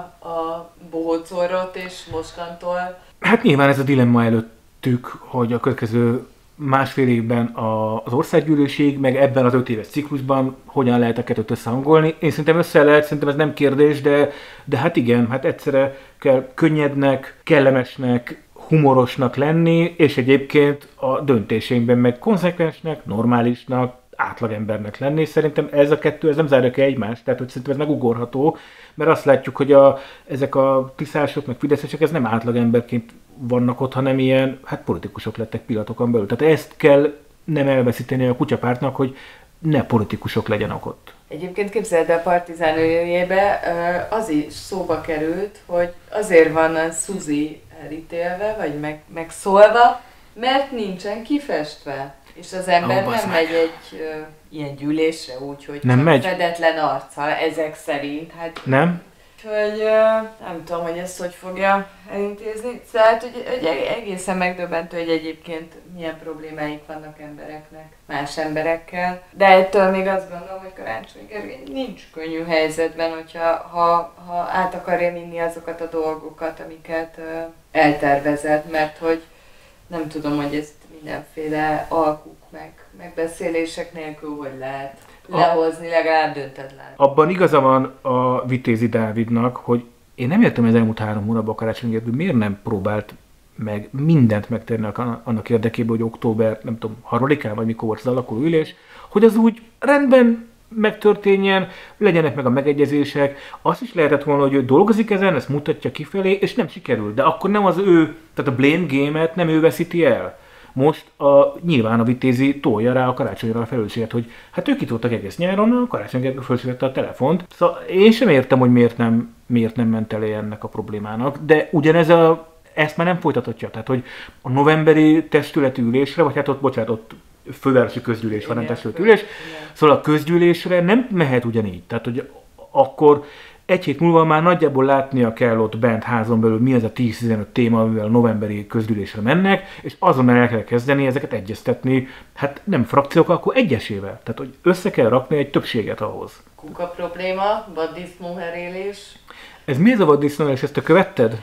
a bohócorrot, és mostantól... Hát nyilván ez a dilemma előttük, hogy a következő másfél évben az országgyűlésig, meg ebben az 5 éves ciklusban hogyan lehet a kettőt összehangolni. Én szerintem össze lehet, szerintem ez nem kérdés, de hát igen, hát egyszerre kell könnyednek, kellemesnek, humorosnak lenni, és egyébként a döntéseinkben meg konzekvensnek, normálisnak, átlagembernek lenni. Szerintem ez a kettő, ez nem zárja ki egymást, tehát hogy szerintem ez megugorható, mert azt látjuk, hogy ezek a tiszások, meg fideszesek, ez nem átlagemberként vannak ott, hanem ilyen, hát politikusok lettek pillanatokon belül. Tehát ezt kell nem elveszíteni a kutyapártnak, hogy ne politikusok legyenek ott. Egyébként képzeld el, a Partizán ügyébe az is szóba került, hogy azért van a Suzi elítélve, vagy megszólva, mert nincsen kifestve. És az ember nem megy egy ilyen gyűlésre úgy, hogy nem megy. Fedetlen arccal, ezek szerint. Hát, nem? Úgyhogy nem tudom, hogy ezt hogy fogja elintézni. Tehát, hogy egészen megdöbbentő, hogy egyébként milyen problémáik vannak embereknek, más emberekkel. De ettől még azt gondolom, hogy Karácsony Gergely nincs könnyű helyzetben, hogyha ha át akarja vinni azokat a dolgokat, amiket eltervezett, mert hogy nem tudom, hogy ezt mindenféle alkuk megbeszélések nélkül hogy lehet lehozni, legalább döntetlen. Abban igaza van a Vitézi Dávidnak, hogy én nem értem az elmúlt 3 hónapban a Karácsony Gergely miért nem próbált meg mindent megtenni annak érdekében, hogy október, nem tudom, 3-án, vagy mikor volt az alakuló ülés, hogy az úgy rendben megtörténjen, legyenek meg a megegyezések. Azt is lehetett volna, hogy ő dolgozik ezen, ezt mutatja kifelé, és nem sikerül. De akkor nem az ő, tehát a blame game-et nem ő veszíti el. Most nyilván a Vitézi tolja rá a Karácsonyra a felelősséget, hogy hát ők itt voltak egész nyáron, a Karácsony Gergely felszívette a telefont. Szóval én sem értem, hogy miért nem ment elé ennek a problémának, de ugyanez ezt már nem folytathatja. Tehát, hogy a novemberi testületi ülésre, vagy hát ott fővárosi közgyűlés van, nem testületi ülés, szóval a közgyűlésre nem mehet ugyanígy. Tehát, hogy akkor egy hét múlva már nagyjából látnia kell ott bent házon belül, mi az a 10-15 téma, amivel a novemberi közgyűlésre mennek, és azonnal el kell kezdeni ezeket egyeztetni, hát nem frakciók, akkor egyesével. Tehát, hogy össze kell rakni egy többséget ahhoz. Kuka probléma, vaddisznóherélés. Ez mi ez a vaddisznóherélés, ezt te követted?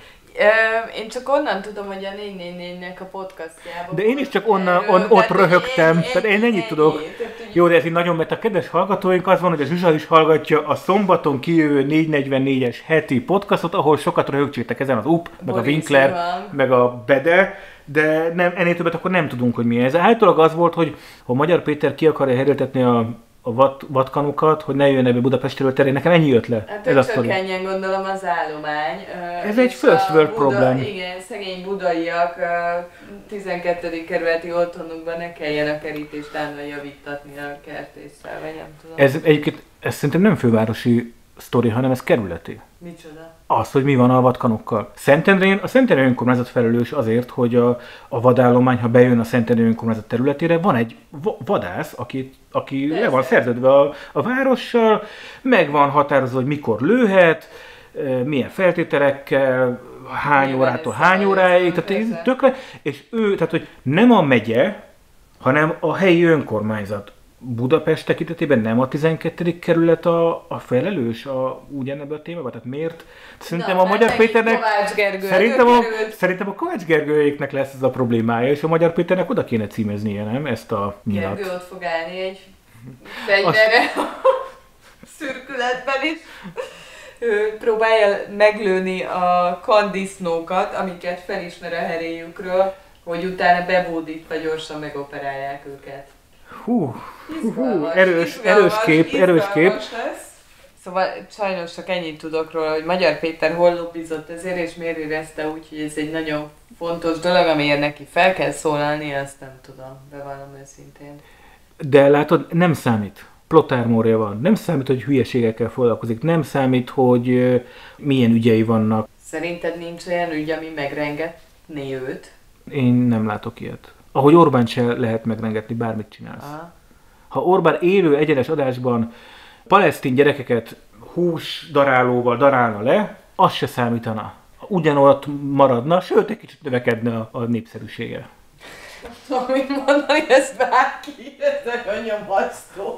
Én csak onnan tudom, hogy a 444-nek a podcastjában. De én is csak ott röhögtem, tehát én ennyit tudok. Jó, de ez így nagyon, mert a kedves hallgatóink az van, hogy a Zsuzsa is hallgatja a szombaton kijövő 444-es heti podcastot, ahol sokat röhögcsétek ezen az UP, meg Boris a Winkler, meg a Bede, de nem, ennél többet akkor nem tudunk, hogy mi ez. Általában az volt, hogy ha Magyar Péter ki akarja heréltetni a vatkanukat, hogy ne jöjjön ebbe Budapestről terén. Nekem ennyi jött le. Hát ez csak ennyien gondolom az állomány. Ez egy first world problem. Igen, szegény budaiak 12. kerületi otthonukban ne kelljen a kerítést állna javítatni a kertésszel, vagy nem tudom. Ez szerintem nem fővárosi sztori, hanem ez kerületi. Micsoda? Az, hogy mi van a vadkanokkal. Szentendrén, a Szentendrei önkormányzat felelős azért, hogy a vadállomány, ha bejön a Szentendrei önkormányzat területére, van egy vadász, aki le van szerződve a várossal, meg van határozva, hogy mikor lőhet, milyen feltételekkel, hány órától hány óráig, tehát tökre, és ő, tehát hogy nem a megye, hanem a helyi önkormányzat. Budapest tekintetében nem a 12. kerület a felelős ugyanebben a témában? Tehát miért? Szerintem a Magyar Péternek... Szerintem a Kovács Gergőjéknek lesz ez a problémája, és a Magyar Péternek oda kéne címeznie, nem? Ezt a nyilat. Gergő ott fog állni egy fegyverre szürkületben is. ő próbálja meglőni a kandisznókat, amiket felismer a heréjükről, hogy utána bebódítva gyorsan megoperálják őket. Erős kép. Lesz. Szóval sajnos csak ennyit tudok róla, hogy Magyar Péter hol lobbizott ezért, és miért érezte úgy, hogy ez egy nagyon fontos dolog, amiért neki fel kell szólalni, azt nem tudom, bevallom őszintén. De látod, nem számít. Plotármória van. Nem számít, hogy hülyeségekkel foglalkozik. Nem számít, hogy milyen ügyei vannak. Szerinted nincs olyan ügy, ami megrengetné őt? Én nem látok ilyet. Ahogy Orbán se lehet megrengetni, bármit csinálsz. Aha. Ha Orbán élő egyenes adásban palesztin gyerekeket húsdarálóval darálna le, az se számítana. Ugyanott maradna, sőt, egy kicsit növekedne a népszerűsége. Amit mondani, ez bárki, ez nagyon nyomasztó.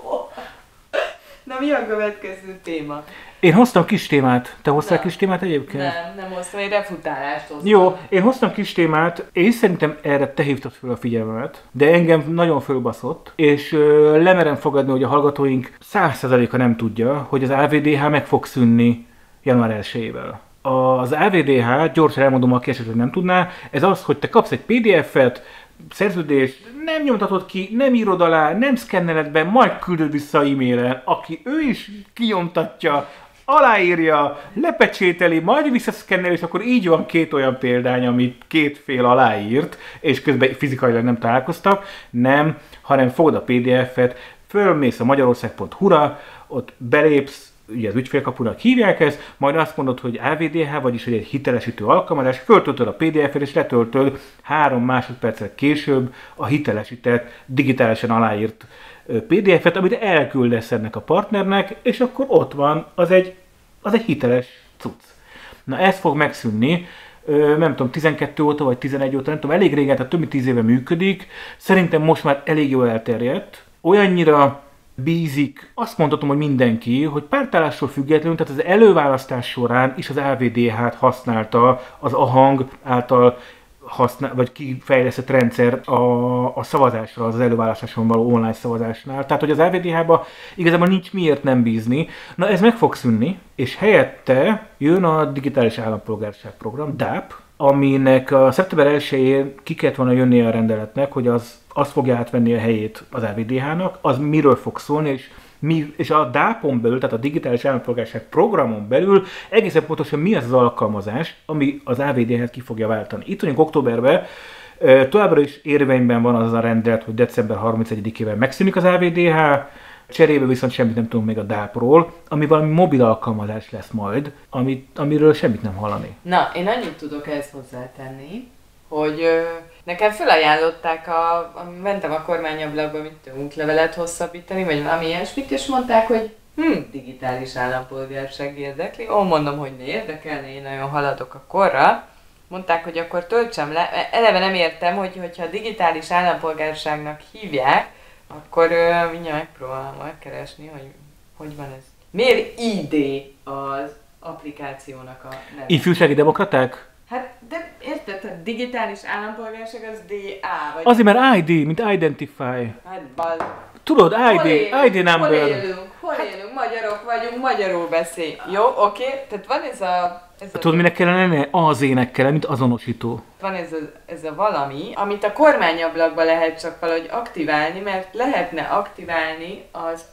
Na mi a következő téma? Én hoztam kis témát. Te hoztál kis témát egyébként? Nem hoztam, egy refutálást hoztam. Jó, én hoztam kis témát, és szerintem erre te hívtad fel a figyelmemet, de engem nagyon fölbaszott, és lemerem fogadni, hogy a hallgatóink 100%-a nem tudja, hogy az AVDH meg fog szűnni január 1-ével. Az AVDH, gyorsan elmondom, aki esetleg nem tudná, ez az, hogy te kapsz egy PDF-et, szerződést, nem nyomtatod ki, nem írod alá, nem szkenneled be, majd küldöd vissza e-mailen, aki ő is kinyomtatja, aláírja, lepecsételi, majd visszaszkennel, és akkor így van két olyan példány, amit két fél aláírt, és közben fizikailag nem találkoztak, nem, hanem fogod a PDF-et, fölmész a magyarország.hu-ra, ott belépsz, ugye az ügyfélkapunak hívják ezt, majd azt mondod, hogy AVDH, vagyis hogy egy hitelesítő alkalmazás, föltöltöd a PDF-et és letöltöd 3 másodperccel később a hitelesített, digitálisan aláírt PDF-et, amit elküldesz ennek a partnernek, és akkor ott van, az egy hiteles cucc. Na ez fog megszűnni, nem tudom, 12 óta vagy 11 óta, nem tudom, elég régen, tehát több mint 10 éve működik, szerintem most már elég jól elterjedt, olyannyira bízik, azt mondhatom, hogy mindenki, hogy pártállástól függetlenül, tehát az előválasztás során is az AVDH-t használta az AHANG által vagy kifejlesztett rendszer a szavazásra, az előválasztáson való online szavazásnál. Tehát, hogy az AVDH-ba igazából nincs miért nem bízni. Na ez meg fog szűnni, és helyette jön a Digitális Állampolgárság Program, DAP, aminek a szeptember 1-én ki kellett volna jönnie a rendeletnek, hogy az fogja átvenni a helyét az AVDH-nak, az miről fog szólni, és a DAP-on belül, tehát a Digitális Állampolgárság Programon belül egészen pontosan mi az alkalmazás, ami az AVDH-t ki fogja váltani. Itt vagyunk októberben, továbbra is érvényben van az a rendelet, hogy december 31-ével megszűnik az AVDH, cserébe viszont semmit nem tudunk még a DAP-ról, ami valami mobil alkalmazás lesz majd, amiről semmit nem hallani. Na, én annyit tudok ezt hozzátenni, hogy nekem felajánlották, mentem a kormányablakba, útlevelet hosszabbítani, vagy valami ilyesmit, és mondták, hogy digitális állampolgárság érdekli. Ó, mondom, hogy ne érdekelne, én nagyon haladok a korra. Mondták, hogy akkor töltsem le. Eleve nem értem, hogyha a digitális állampolgárságnak hívják, akkor mindjárt megpróbálom megkeresni, hogy van ez. Miért ID az applikációnak a neve? Ifjúsági demokraták? Hát, de érted, a digitális állampolgárság az DA, vagy... Azért, mert ID, mint Identify. Hát, bal. Tudod, ID number. Hol élünk, magyarok vagyunk, magyarul beszél. Jó, oké, tehát van ez a... Tudod, minek kellene lennie? Az-ének kellene, mint azonosító. Van ez a valami, amit a kormányablakban lehet csak valahogy aktiválni, mert lehetne aktiválni az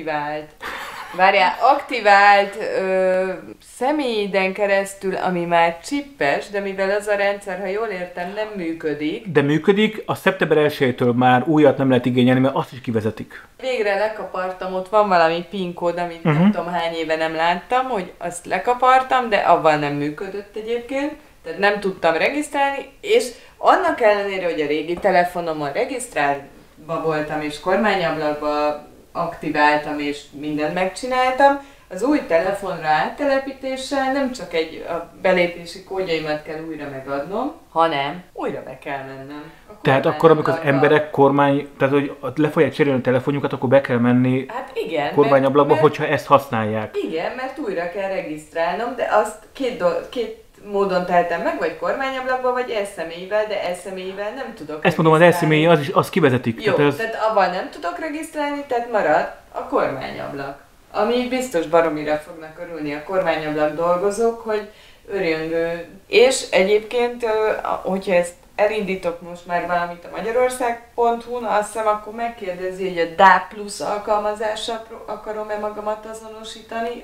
aktivált személyiden keresztül, ami már csippes, de mivel az a rendszer, ha jól értem, nem működik. De működik, a szeptember 1-től már újat nem lehet igényelni, mert azt is kivezetik. Végre lekapartam, ott van valami PIN kód, amit nem tudom hány éve nem láttam, hogy azt lekapartam, de avval nem működött egyébként, tehát nem tudtam regisztrálni, és annak ellenére, hogy a régi telefonomon regisztrálva voltam, és kormányablakba aktiváltam, és mindent megcsináltam, az új telefonra áttelepítéssel nem csak a belépési kódjaimat kell újra megadnom, hanem újra be kell mennem. Tehát akkor, amikor az emberek tehát hogy le fogják cserélni a telefonjukat, akkor be kell menni kormányablakba, hogyha ezt használják. Igen, mert újra kell regisztrálnom, de azt két módon tehetem meg, vagy kormányablakban, vagy e-személyvel, de e-személyvel nem tudok ezt mondom, az e-személy, az kivezetik. Jó, tehát avval nem tudok regisztrálni, tehát marad a kormányablak. Ami biztos baromira fognak örülni a kormányablak dolgozók, hogy örjöngő. És egyébként, hogyha ezt elindítok most már valamit a Magyarország.hu-n, azt hiszem, akkor megkérdezi, hogy a DAB Plus alkalmazással akarom-e magamat azonosítani,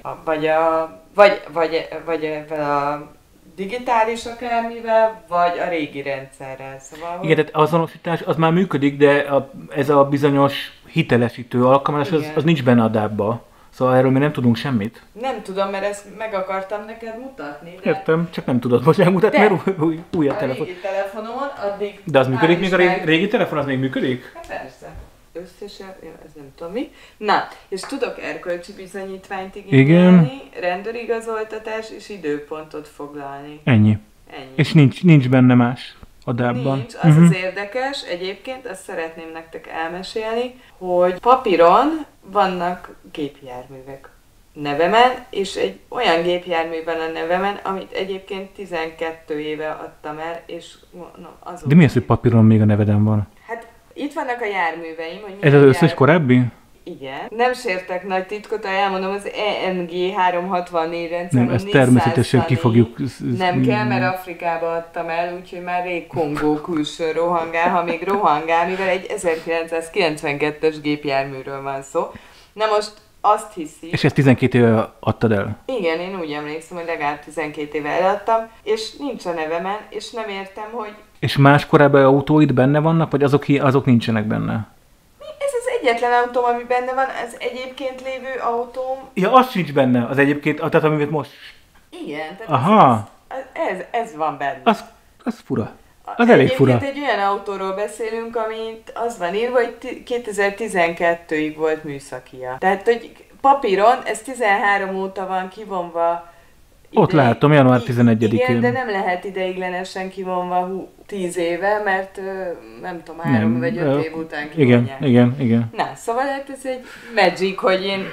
vagy ezzel a digitális akármivel, vagy a régi rendszerrel. Szóval, Igen, tehát azonosítás az már működik, de ez a bizonyos hitelesítő alkalmazás, az nincs benne a DAB-ba. Szóval erről mi nem tudunk semmit. Nem tudom, mert ezt meg akartam neked mutatni. De... Értem, csak nem tudod most elmutatni, mert új a telefon. A régi telefonomon addig... De az működik még? A régi telefon az még működik? Hát persze. Összesen, ez nem tudom mi. Na, és tudok erkölcsi bizonyítványt igényelni, rendőrigazoltatás és időpontot foglalni. Ennyi. És nincs benne más a DAB-ban. Nincs. Az az érdekes, egyébként azt szeretném nektek elmesélni, hogy papíron vannak gépjárművek nevemen, és egy olyan gépjárműben a nevemen, amit egyébként 12 éve adtam el, és azóta... De mi az, hogy papíron még a neveden van? Hát itt vannak a járműveim. Hogy ez az összes korábbi? Igen. Nem sértek nagy titkot, elmondom, az ENG 364 rendszer. Nem, ezt természetesen ki fogjuk... Nem kell, mert Afrikába adtam el, úgyhogy már rég Kongó külső rohangál, ha még rohangál, mivel egy 1992-es gépjárműről van szó. Na most azt hiszi... És ezt 12 éve adtad el? Igen, én úgy emlékszem, hogy legalább 12 éve eladtam, és nincs a nevemen, és nem értem, hogy... És más korábbi autóid benne vannak, vagy azok nincsenek benne? Ez az egyetlen autóm, ami benne van, az egyébként lévő autóm. Ja, az sincs benne, az egyébként, tehát amit most... Igen, tehát aha. Ez van benne. Az fura. Az elég fura. Egyébként egy olyan autóról beszélünk, amit az van írva, hogy 2012-ig volt műszakia. Tehát, hogy papíron ez 13 óta van kivonva. Ott látom, január 11-én. Igen, de nem lehet ideiglenesen kivonva 10 éve, mert nem tudom, 3 vagy 5 év után kivonják. Igen. Na, szóval hát ez egy magic, hogy én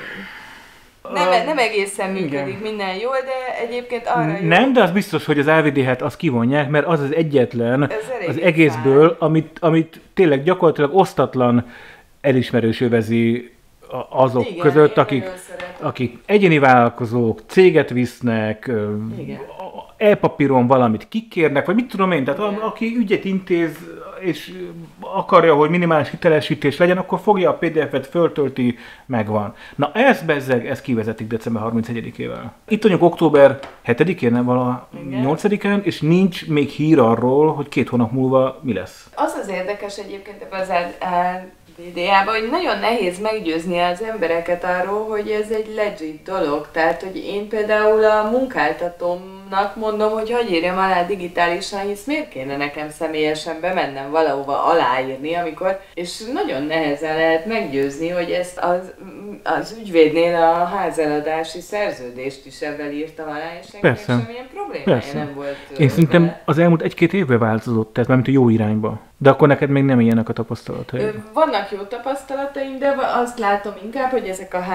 nem egészen működik minden jól, de egyébként arra jó. Nem, de az biztos, hogy az AVD-het azt kivonják, mert az az egyetlen az egészből, amit tényleg gyakorlatilag osztatlan elismerés övezi azok igen, között, akik egyéni vállalkozók, céget visznek, e-papíron valamit kikérnek, vagy mit tudom én, tehát aki ügyet intéz, és akarja, hogy minimális hitelesítés legyen, akkor fogja a PDF-et, föltölti, megvan. Na ezt bezzeg, ezt kivezetik december 31-ével. Itt vagyunk október 7-én, nem vala 8-án, és nincs még hír arról, hogy 2 hónap múlva mi lesz. Az az érdekes egyébként ebben az DDA-ban, hogy nagyon nehéz meggyőzni az embereket arról, hogy ez egy legit dolog. Tehát, hogy én például a munkáltatómnak mondom, hogy hagyj írjam alá digitálisan, hisz miért kéne nekem személyesen bemennem valahova aláírni, amikor, és nagyon nehezen lehet meggyőzni, hogy ezt az ügyvédnél a házeladási szerződést is ebben írtam alá, és nekem semmilyen problémája nem volt. Én szerintem az elmúlt 1-2 évben változott, tehát mármint a jó irányba. De akkor neked még nem ilyenek a tapasztalataid. Vannak jó tapasztalataim, de azt látom inkább, hogy ezek a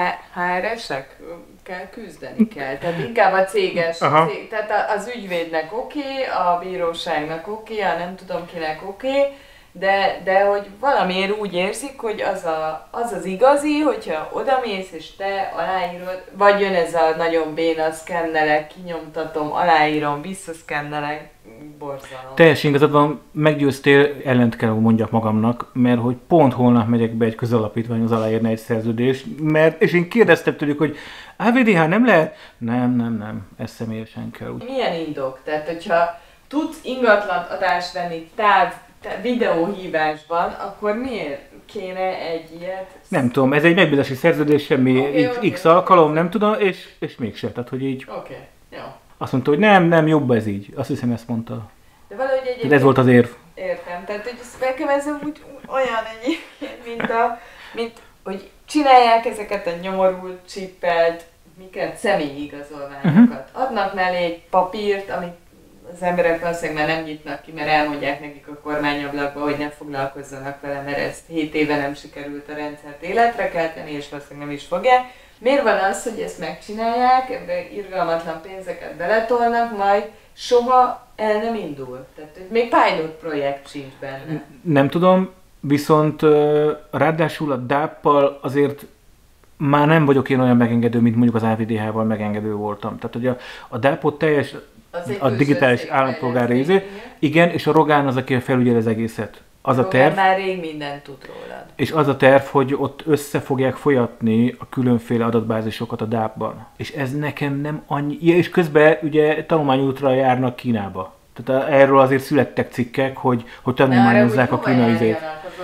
HR-esek küzdeni kell. Tehát inkább a céges, tehát az ügyvédnek oké, a bíróságnak oké, a nem tudom kinek oké, de hogy valamiért úgy érzik, hogy az igazi, hogyha odamész és te aláírod, vagy jön ez a nagyon béna szkennelek, kinyomtatom, aláírom, visszaszkennelek, borzalom. Teljesen igazad van, meggyőztél, ellent kell mondjak magamnak, mert hogy pont holnap megyek be egy közalapítványhoz aláírni egy szerződést, és én kérdeztem tőlük, hogy AVDH nem lehet? Nem, ez személyesen kell. Milyen indok? Tehát, hogyha tudsz ingatlan adást venni videóhívásban, akkor miért kéne egy ilyet? Nem tudom, ez egy megbízási szerződés, semmi X alkalom, nem tudom, és mégse, tehát hogy így... Oké, jó. Azt mondta, hogy nem, jobb ez így. Azt hiszem, ezt mondta. De valahogy egyébként... Ez volt az érv. Értem, tehát hogy nekem ez úgy olyan egyébként, mint hogy csinálják ezeket a nyomorult, csippelt, személyigazolványokat. Adnak mellé egy papírt, amit az emberek valószínűleg már nem nyitnak ki, mert elmondják nekik a kormányablakba, hogy ne foglalkozzanak vele, mert ezt 7 éve nem sikerült a rendszert életre kelteni, és valószínűleg nem is fogják. Miért van az, hogy ezt megcsinálják, ebbe irgalmatlan pénzeket beletolnak, majd soha el nem indul? Tehát, hogy még pilot projekt sincs benne. Nem tudom, viszont ráadásul a DAP-pal azért már nem vagyok én olyan megengedő, mint mondjuk az AVDH-val megengedő voltam. Tehát, hogy a DAPO teljes, a digitális állampolgár részé, igen, és a Rogán az, aki felügyel az egészet. Az a terv, már rég mindent tud rólad. és az a terv, hogy ott össze fogják folyatni a különféle adatbázisokat a DAP-ban. És ez nekem nem annyi... Ja, és közben ugye tanulmányútra járnak Kínába. Tehát erről azért születtek cikkek, hogy tanulmányozzák a kínai izét.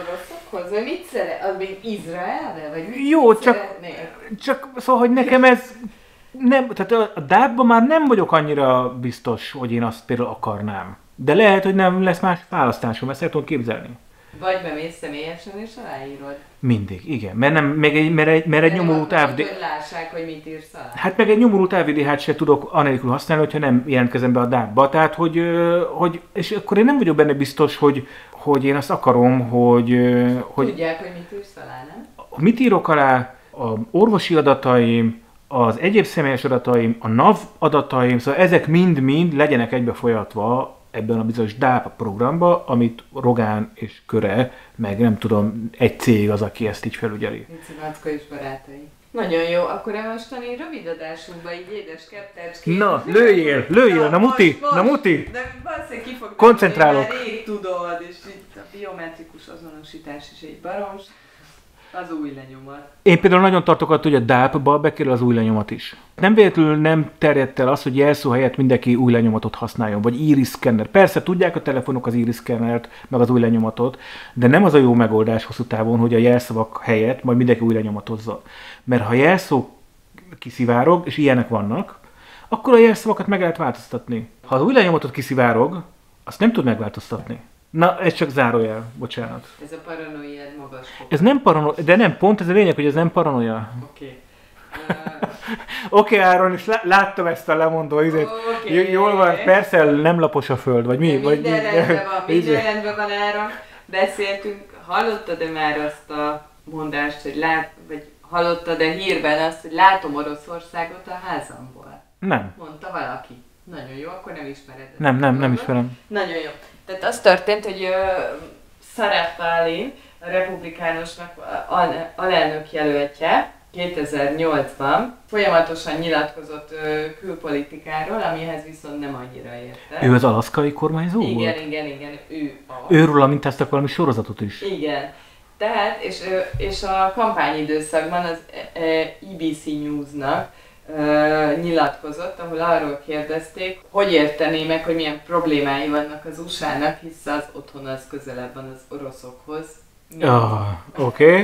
Vagy mit szeret? Az még Izraelre? Vagy mit Jó, szeretnél? csak szóval, hogy nekem ez... Nem, tehát a DAP-ban már nem vagyok annyira biztos, hogy én azt például akarnám. De lehet, hogy nem lesz más választásom, ezt el tudom képzelni. Vagy bemész személyesen és aláírod. Mindig, igen. Mert egy nyomorult AVD... Hogy lássák, hogy mit írsz alá. Hát meg egy nyomorult AVDH-t se tudok anélkül használni, hogyha nem jelentkezem be a DAP-ba. Tehát, hogy... És akkor én nem vagyok benne biztos, hogy én azt akarom, hogy... Tudják, hogy mit írsz alá, nem? Mit írok alá? A orvosi adataim, az egyéb személyes adataim, a NAV adataim, szóval ezek mind-mind legyenek egybe folyatva ebben a bizonyos DAP programba, amit Rogán és köre, meg nem tudom, egy cég az, aki ezt így felügyeli. Vici Macka és barátai. Nagyon jó, akkor mostani rövid adásunkban így édes keptecskét. Na, lőjél, na muti, most. na muti! De valószínűleg ki fog koncentrálok. már rég tudod, és itt a biometrikus azonosítás is egy baroms. Az új lenyomat. Én például nagyon tartok attól, hogy a DAP-ba bekerül az új lenyomat is. Nem véletlenül nem terjedt el az, hogy jelszó helyett mindenki új lenyomatot használjon, vagy iris szkenner. Persze tudják a telefonok az iris szkennert, meg az új lenyomatot, de nem az a jó megoldás hosszú távon, hogy a jelszavak helyett majd mindenki új lenyomatozza. Mert ha jelszó kiszivárog, és ilyenek vannak, akkor a jelszavakat meg lehet változtatni. Ha az új lenyomatot kiszivárog, azt nem tud megváltoztatni. Na, ez csak zárójel, bocsánat. Ez a paranoiád magas fok. Ez nem paranoia, de nem, pont ez a lényeg, hogy ez nem paranoia. Oké. Oké, Áron, és láttam ezt a lemondó izét. Jól van, persze nem lapos a föld, vagy mi? Minden rendben van, minden rendben van, Áron. Beszéltünk, hallottad-e már azt a mondást, hogy vagy hallottad-e hírben azt, hogy látom Oroszországot a házamból? Nem. Mondta valaki. Nagyon jó, akkor nem ismered. Nem ismerem. Nagyon jó. Tehát az történt, hogy Sarah Palin, a republikánusnak alelnök jelöltje 2008-ban folyamatosan nyilatkozott külpolitikáról, amihez viszont nem annyira érte. Ő az alaszkai kormányzó volt? Igen, ő a... Őről mintáztak valami sorozatot is. Igen. Tehát, és a kampányidőszakban az EBC News-nak nyilatkozott, ahol arról kérdezték, hogy értené meg, hogy milyen problémái vannak az USA-nak, hisz az otthon az közelebb van az oroszokhoz. Oké.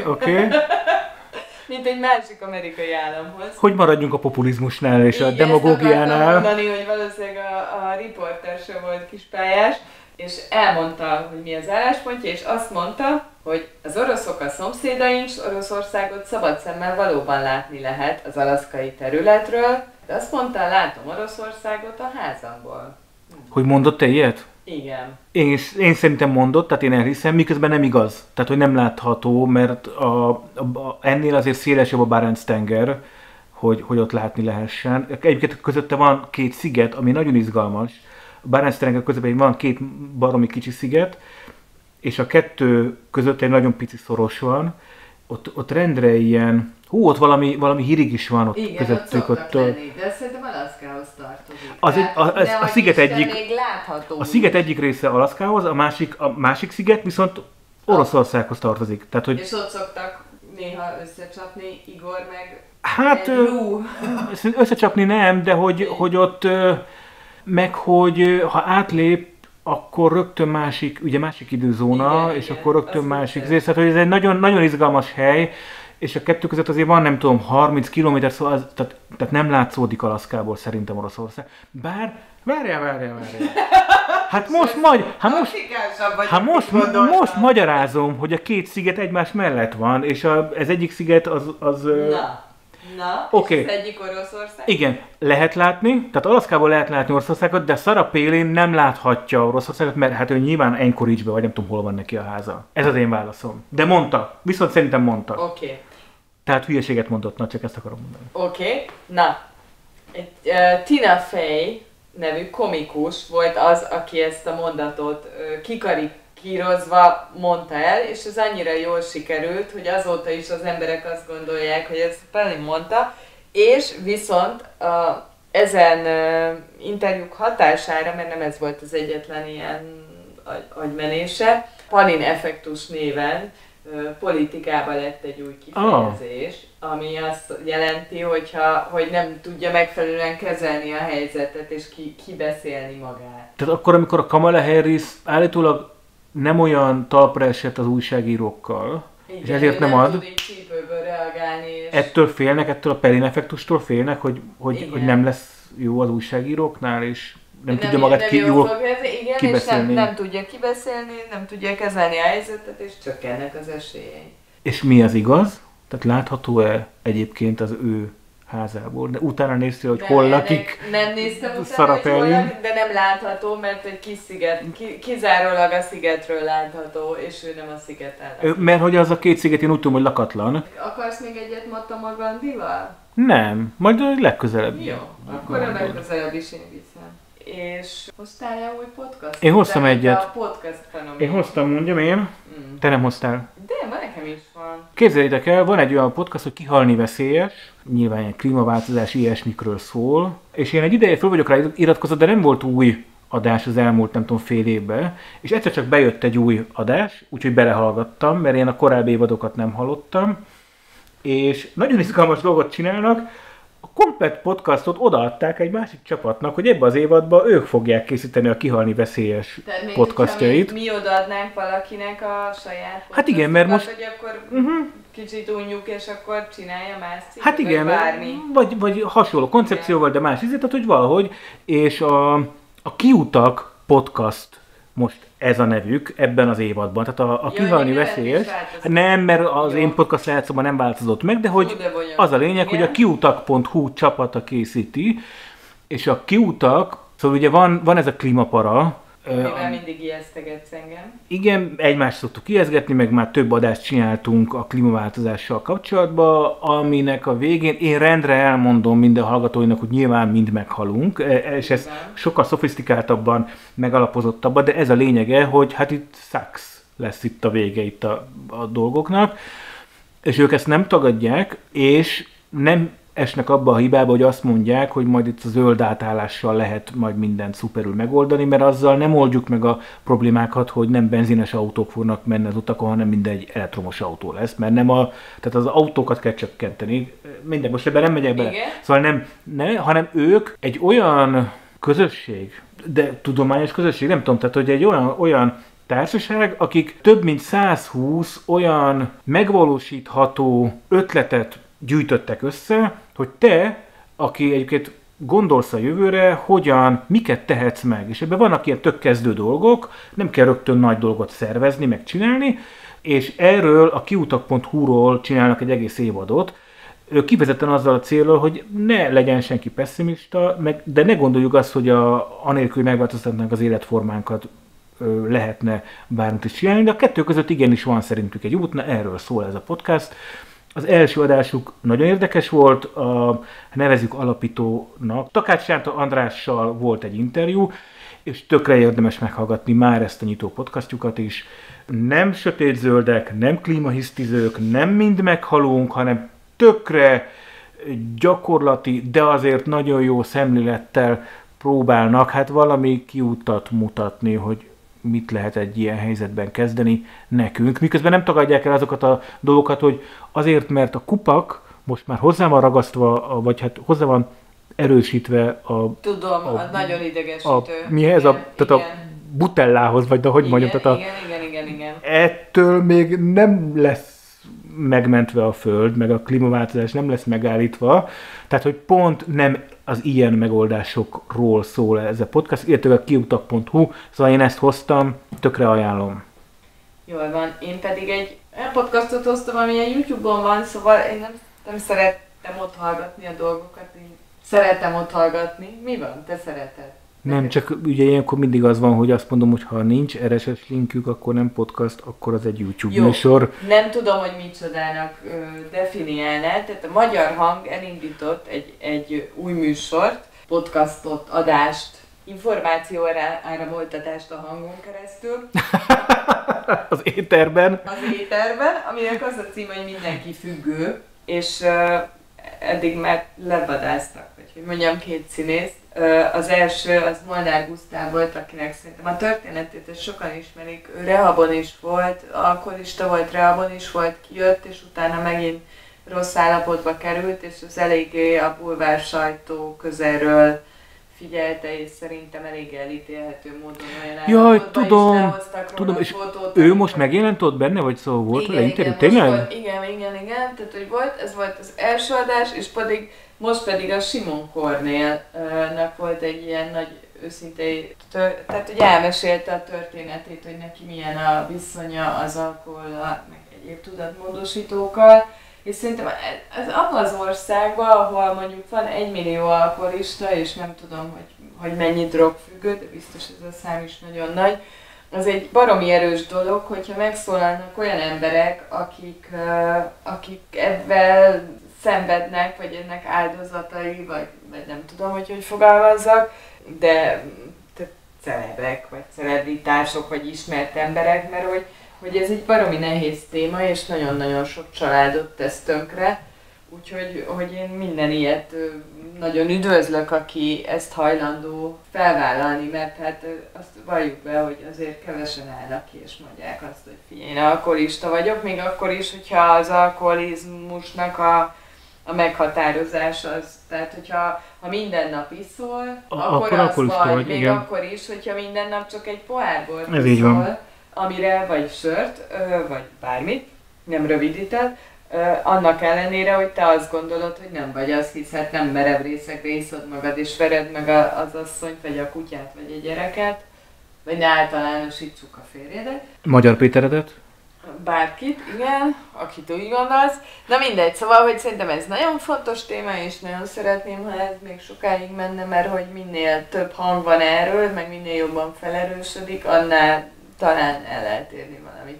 Mint egy másik amerikai államhoz. Hogy maradjunk a populizmusnál és a demagógiánál? Igen, mondani, hogy valószínűleg a riporter sem volt kispályás, és elmondta, hogy mi az álláspontja, és azt mondta, hogy az oroszok a szomszédaink, és Oroszországot szabad szemmel valóban látni lehet az alaszkai területről, de azt mondta, látom Oroszországot a házamból. Hogy mondott te ilyet? Igen. Én szerintem mondott, tehát én elhiszem, miközben nem igaz. Tehát, hogy nem látható, mert ennél azért szélesebb a Barents-tenger, hogy ott látni lehessen. Egyébként közötte van két sziget, ami nagyon izgalmas. A Barents-tenger közepén van két baromi kicsi sziget, és a kettő között egy nagyon pici szoros van. Ott rendre ilyen... ott valami hírig is van ott közöttük. Ott lenni, de szerintem Alaszkához tartozik. A sziget egyik... Még látható. A sziget egyik része Alaszkához, a másik sziget viszont Oroszországhoz tartozik. Tehát, hogy... És ott szoktak néha összecsapni Igor meg... Hát összecsapni nem, de hogy ott meg hogy ha átlép, akkor rögtön másik időzóna, igen, és igen, akkor rögtön másik. Tehát, hogy ez egy nagyon, nagyon izgalmas hely, és a kettő között azért van, nem tudom, 30 km, szóval tehát nem látszódik Alaszkából szerintem Oroszország. Bár, várjál. Hát most magyarázom, hogy a két sziget egymás mellett van, és ez egyik sziget az Na, okay. És az egyik Oroszország? Igen, lehet látni, tehát Alaszkából lehet látni Oroszországot, de Sarah Palin nem láthatja Oroszországot, mert hát ő nyilván Anchorage-be, vagy nem tudom, hol van neki a háza. Ez az én válaszom. De mondta, viszont szerintem mondta. Oké. Tehát hülyeséget mondott, csak ezt akarom mondani. Oké. Na, Tina Fey nevű komikus volt az, aki ezt a mondatot kírozva mondta el, és ez annyira jól sikerült, hogy azóta is az emberek azt gondolják, hogy ezt Palin mondta, és viszont ezen interjúk hatására, mert nem ez volt az egyetlen ilyen agymenése, Palin effektus néven politikában lett egy új kifejezés, ami azt jelenti, hogy nem tudja megfelelően kezelni a helyzetet és kibeszélni magát. Tehát akkor, amikor a Kamala Harris állítólag nem olyan talpra esett az újságírókkal, igen, és ezért nem ad. Tud így csípőből reagálni. És... Ettől félnek, ettől a Palin effektustól félnek, hogy nem lesz jó az újságíróknál, és nem tudja magát jól kibeszélni. És nem tudja kibeszélni, nem tudja kezelni a helyzetet, és csökkennek az esélyei. És mi az igaz? Tehát látható-e egyébként az ő házából? De utána néztél, hogy hol lakik? Nem néztem utána, hogy hol lakik, de nem látható, mert egy kis sziget, kizárólag a szigetről látható, és ő nem a szigeten lakik. Mert hogy az a két sziget, én úgy tudom, hogy lakatlan. Akarsz még egyet Mahatma Gandhival? Nem, majd a legközelebb. Jó, akkor a legközelebb is én viszem. És hoztál új podcast? Én hoztam egyet. A podcast fenomén. Én hoztam, mondjam én. Te nem hoztál. De nekem is van. Képzeljétek el, van egy olyan podcast, hogy kihalni veszélyes, nyilván egy klímaváltozás, ilyesmikről szól, és én egy ideje fel vagyok rá iratkozott, de nem volt új adás az elmúlt, nem tudom, fél évben, és egyszer csak bejött egy új adás, úgyhogy belehallgattam, mert én a korábbi évadokat nem hallottam, és nagyon izgalmas dolgot csinálnak. A komplett podcastot odaadták egy másik csapatnak, hogy ebbe az évadban ők fogják készíteni a kihalni veszélyes podcastjait. Mi odaadnánk valakinek a saját podcastot, hát igen, mert most... hogy akkor kicsit unjuk, és akkor csinálja más cikket, hát igen, vagy hasonló koncepcióval, de más ízét, tehát hogy valahogy, és a Kiutak podcast most ez a nevük ebben az évadban, tehát a kihalni veszélyes. Nem, mert az én podcast lejátszóban nem változott meg, de hogy az a lényeg, igen, hogy a kiutak.hu csapata készíti, és a Kiutak, szóval ugye van ez a klímapara. Mivel mindig ijesztegetsz engem. Igen, egymást szoktuk ijeszgetni, meg már több adást csináltunk a klímaváltozással kapcsolatban, aminek a végén én rendre elmondom minden hallgatóinak, hogy nyilván mind meghalunk, és ez sokkal szofisztikáltabban, megalapozottabban, de ez a lényege, hogy hát itt sucks lesz itt a vége itt a dolgoknak, és ők ezt nem tagadják, és nem esnek abba a hibába, hogy azt mondják, hogy majd itt a zöld átállással lehet majd mindent szuperül megoldani, mert azzal nem oldjuk meg a problémákat, hogy nem benzines autók fognak menni az utakon, hanem mindegy elektromos autó lesz, mert tehát az autókat kell csökkenteni. Minden, most ebben nem megyek bele. Szóval hanem ők egy olyan közösség, de tudományos közösség, nem tudom, tehát hogy egy olyan társaság, akik több mint 120 olyan megvalósítható ötletet gyűjtöttek össze, hogy te, aki egyébként gondolsz a jövőre, miket tehetsz meg. És ebben vannak ilyen tök kezdő dolgok, nem kell rögtön nagy dolgot szervezni, megcsinálni, és erről a kiutak.hu-ról csinálnak egy egész évadot, kifejezetten azzal a céllal, hogy ne legyen senki pessimista, de ne gondoljuk azt, hogy anélkül, hogy megváltoztatnánk az életformánkat, lehetne bármit is csinálni, de a kettő között igenis van szerintük egy út, erről szól ez a podcast. Az első adásuk nagyon érdekes volt, nevezzük alapítónak. Takács Sánta Andrással volt egy interjú, és tökre érdemes meghallgatni már ezt a nyitó podcastjukat is. Nem sötétzöldek, nem klímahisztizők, nem mind meghalunk, hanem tökre gyakorlati, de azért nagyon jó szemlélettel próbálnak valami kiutat mutatni, hogy mit lehet egy ilyen helyzetben kezdeni nekünk. Miközben nem tagadják el azokat a dolgokat, hogy azért, mert a kupak most már hozzá van ragasztva, vagy hát hozzá van erősítve Tudom, nagyon idegesítő. Mihez? Tehát a butellához, vagy de hogy mondjam. Tehát igen. Ettől még nem lesz megmentve a Föld, meg a klímaváltozás nem lesz megállítva. Tehát, hogy pont nem az ilyen megoldásokról szól ez a podcast, illetve a kiutak.hu, szóval én ezt hoztam, tökre ajánlom. Jól van, én pedig egy olyan podcastot hoztam, ami a YouTube-on van, szóval én nem szerettem ott hallgatni a dolgokat, én szeretem ott hallgatni. Mi van? Te szereted? Nem, csak ugye ilyenkor mindig az van, hogy azt mondom, hogy ha nincs RSS linkjük, akkor nem podcast, akkor az egy YouTube műsor. Nem tudom, hogy micsodának definiálná, tehát a Magyar Hang elindított egy új műsort, podcastot, adást, információ áramoltatást a hangon keresztül. Az éterben. Az éterben, aminek az a cím, hogy mindenki függő, és eddig már levadáztak, vagy hogy mondjam, 2 színész. Az első, az Molnár Gusztáv volt, akinek szerintem a történetét ezt sokan ismerik. Ő rehabon is volt, alkoholista volt, rehabon is volt, kijött, és utána megint rossz állapotba került, és az eléggé a bulvár sajtó közelről figyelte, és szerintem elég elítélhető módon olyan állapotban tudom, és fotót, ő most megjelent ott benne, vagy szó volt vele interjú? Tényleg? Igen, tehát hogy volt, ez volt az első adás, és most pedig a Simon Kornélnak volt egy ilyen nagy őszinte, tehát hogy elmesélte a történetét, hogy neki milyen a viszonya az alkohollal, meg egyéb tudatmódosítókkal, és szerintem ez abban az országban, ahol mondjuk van 1 millió alkoholista, és nem tudom, hogy mennyi drogfüggő, de biztos ez a szám is nagyon nagy, az egy baromi erős dolog, hogyha megszólalnak olyan emberek, akik ebben szenvednek, vagy ennek áldozatai, vagy nem tudom, hogy fogalmazzak, de celebek, vagy celebritások, vagy ismert emberek, mert hogy ez egy baromi nehéz téma, és nagyon-nagyon sok családot tesz tönkre. Úgyhogy én minden ilyet nagyon üdvözlök, aki ezt hajlandó felvállalni, mert hát azt valljuk be, hogy azért kevesen állnak ki és mondják azt, hogy figyelj, én alkoholista vagyok, még akkor is, hogyha az alkoholizmusnak a meghatározás az, tehát hogyha minden nap iszol, akkor az vagy, még igen. Akkor is, hogyha minden nap csak egy pohár bort iszol, amire vagy sört, vagy bármit, nem rövidített, annak ellenére, hogy te azt gondolod, hogy nem vagy az, hisz hát nem merev részekre iszod magad, és vered meg az asszonyt, vagy a kutyát, vagy egy gyereket, vagy ne általánosítsuk a férjedet. Magyar Péteredet? Bárkit, igen, akit úgy gondolsz. Na mindegy, szóval, hogy szerintem ez nagyon fontos téma, és nagyon szeretném, ha ez még sokáig menne, mert hogy minél több hang van erről, meg minél jobban felerősödik, annál talán el lehet érni valamit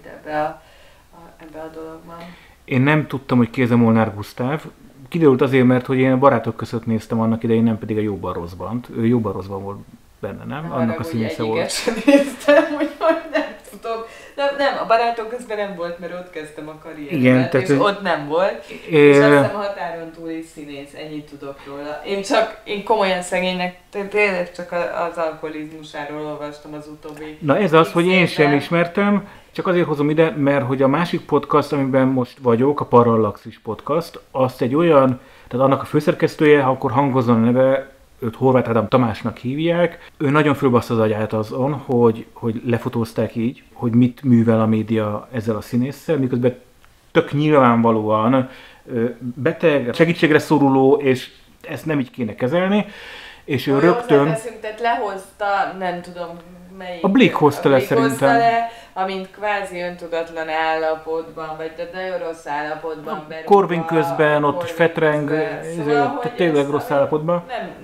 ebbe a dologban. Én nem tudtam, hogy ki ez a Molnár Gusztáv. Kiderült azért, mert hogy én a Barátok között néztem annak idején, nem pedig a Jóban Rosszban. Ő Jóban Rosszban volt benne, nem? Annak a színésze volt. Sem néztem, hogy nem tudom. Nem, a Barátok közben nem volt, mert ott kezdtem a karrieremet, igen, és ott nem volt. És azt hiszem határon túli színész, ennyit tudok róla. Én komolyan szegénynek, tényleg csak az alkoholizmusáról olvastam az utóbbi. Na ez az, hogy én sem ismertem, csak azért hozom ide, mert hogy a másik podcast, amiben most vagyok, a Parallaxis podcast, azt egy olyan, tehát annak a főszerkesztője, ha akkor hangozzon a neve, őt Horváth Ádám Tamásnak hívják. Ő nagyon fölbassza az agyát azon, hogy lefotózták így, hogy mit művel a média ezzel a színésszel, miközben tök nyilvánvalóan beteg, segítségre szoruló, és ezt nem így kéne kezelni. És ő rögtön... Tehát lehozta, nem tudom melyik... A Blik hozta le szerintem. Amint kvázi öntudatlan állapotban, vagy de nagyon rossz állapotban. Korvin közben, ott fetreng, szóval, tényleg rossz állapotban.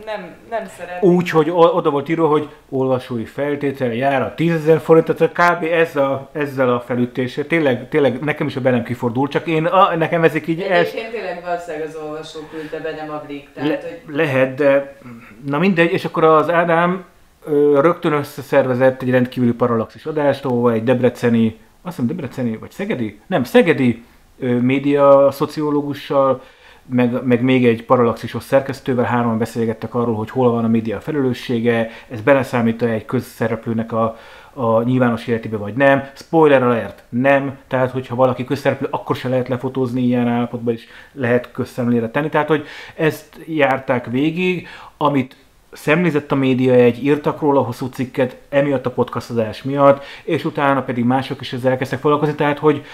Nem szeretném. Úgy, hogy oda volt írva, hogy olvasói feltétel jár a 10 000 forint, tehát kb. Ezzel a felütéssel. Tényleg nekem is a belem kifordul, csak nekem ezek így... Egyébként tényleg valószínűleg az olvasó küldte be, nem a Blik. Lehet, de na mindegy, és akkor az Ádám rögtön összeszervezett egy rendkívüli Parallaxis adást, ahol egy debreceni, azt hiszem debreceni, vagy szegedi? Nem, szegedi média szociológussal, meg még egy Parallaxisos szerkesztővel, 3-an beszélgettek arról, hogy hol van a média felelőssége, ez beleszámít-e egy közszereplőnek a nyilvános életébe, vagy nem. Spoiler alert, nem. Tehát, hogyha valaki közszereplő, akkor se lehet lefotózni ilyen állapotban, és lehet közszemlére tenni. Tehát, hogy ezt járták végig, amit szemlézett a média, írtak róla hosszú cikket, emiatt a podcastozás miatt, és utána pedig mások is ezzel elkezdtek foglalkozni, tehát hogy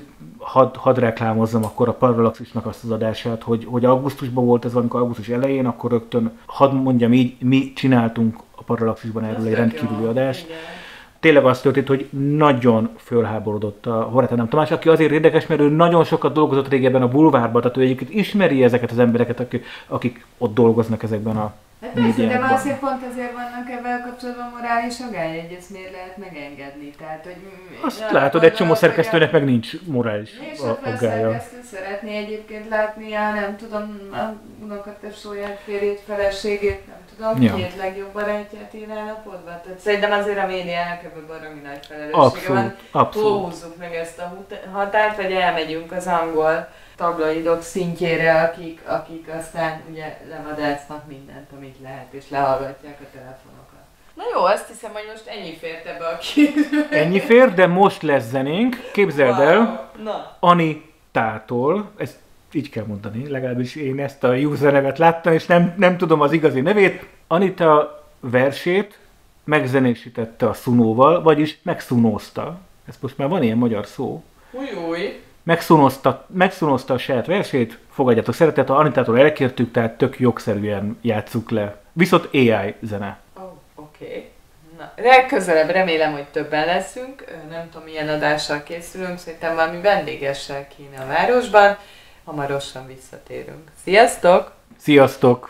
hadd reklámozzam akkor a Parallaxisnak azt az adását, hogy augusztusban volt ez, valamikor augusztus elején, akkor rögtön, hadd mondjam így, mi csináltunk a Parallaxisban erről egy rendkívüli adást. Igen. Tényleg az történt, hogy nagyon fölháborodott a Horváth Ádám Tamás, aki azért érdekes, mert ő nagyon sokat dolgozott régebben a bulvárban, tehát ő egyébként ismeri ezeket az embereket, akik ott dolgoznak ezekben a médiákban. De azért pont ezért vannak ebben kapcsolatban morális aggály, hogy ezt miért lehet megengedni. Tehát, hogy azt látod, egy csomó szerkesztőnek meg nincs morális aggája. Szerkesztő szeretné egyébként látni nem tudom, a unokatesóját, férjét, feleségét, nem tudom, Ja. 2 legjobb barátját írná napodba. Tehát szerintem azért a médiának ebben baromi nagy felelőssége Abszolút, van. abszolút. Húzzuk meg ezt a határt, vagy elmegyünk az angol tabloidok szintjére, akik aztán ugye levadásznak mindent, amit lehet, és lehallgatják a telefonokat. Na jó, azt hiszem, hogy most ennyi fért ebbe a képbe. Ennyi fér, de most lesz zenénk. Képzeld el, Na. Anitától, ezt így kell mondani, legalábbis én ezt a user nevet láttam, és nem tudom az igazi nevét. Anita versét megzenésítette a szunóval, vagyis megszunózta. Ez most már van ilyen magyar szó. Új. Megszunózta a saját versét, fogadjátok szeretettel, Anitától elkértük, tehát tök jogszerűen játsszuk le. Viszont AI zene. Oké. Na, legközelebb remélem, hogy többen leszünk. Nem tudom, milyen adással készülünk, szerintem valami vendégessel kéne a városban. Hamarosan visszatérünk. Sziasztok! Sziasztok!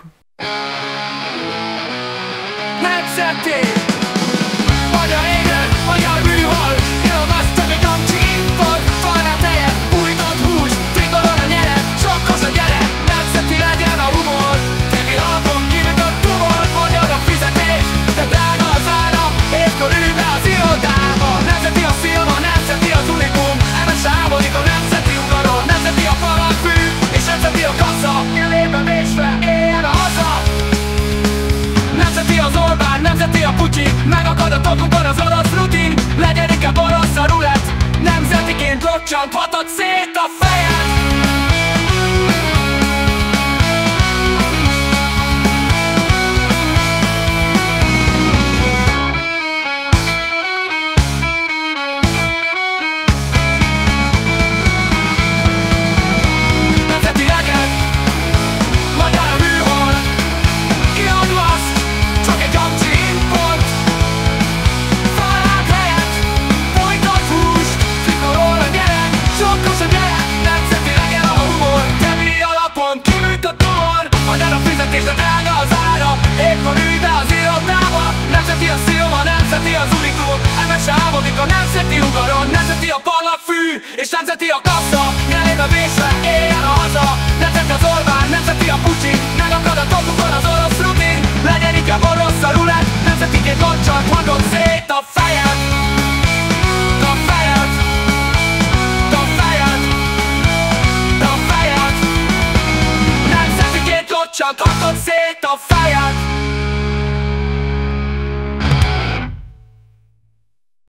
Nemzeti! Magyar élet, magyar műhold, élvasztok egy amcsi import, farát helyet, újtott hús, trikolon a nyere, sokkos a gyere, nemzeti legyen a humor. Tegi alapon kivitott tumor, magyar a fizetés, de drága az ára, évkor ülj be az irodába. Nemzeti a szilva, nemzeti az unikum, emes álmodik a nemzeti ugaron, nemzeti a falafű, és nemzeti a kassa, élébe vésve, éljen a haza. Nemzeti az Orbán, nemzeti a Putyin, megakad a tokukon az orosz rutin, legyen inkább orosz a rulett, nemzetiként locsanthatod szét a fejed. Nemzeti reggel, magyar a műhold, kiadvasz, csak egy amcsi import. Falák helyett, folytott hús, trikolor a gyerek, sokkos a gyerek, nemzeti reggel a humor. Temi alapon kiműt a tumor, magyar a fizetés, de drága az ára, évkor ülj be az irodába. Nemzeti a szilva, nemzeti az unikum, emes álmodik a nemzeti ugaron, nemzeti a parlagfű, és nemzeti a kassa, nyelébe vésve, éljen a haza. Nemzeti az Orbán, nemzeti a Putyin, megakad a tokukon az orosz rutin, legyen inkább orosz a rulett, nemzetiként locsanthatod szét a fejed. A fejed. A fejed. A fejed. Nemzetiként locsanthatod szét a fejed.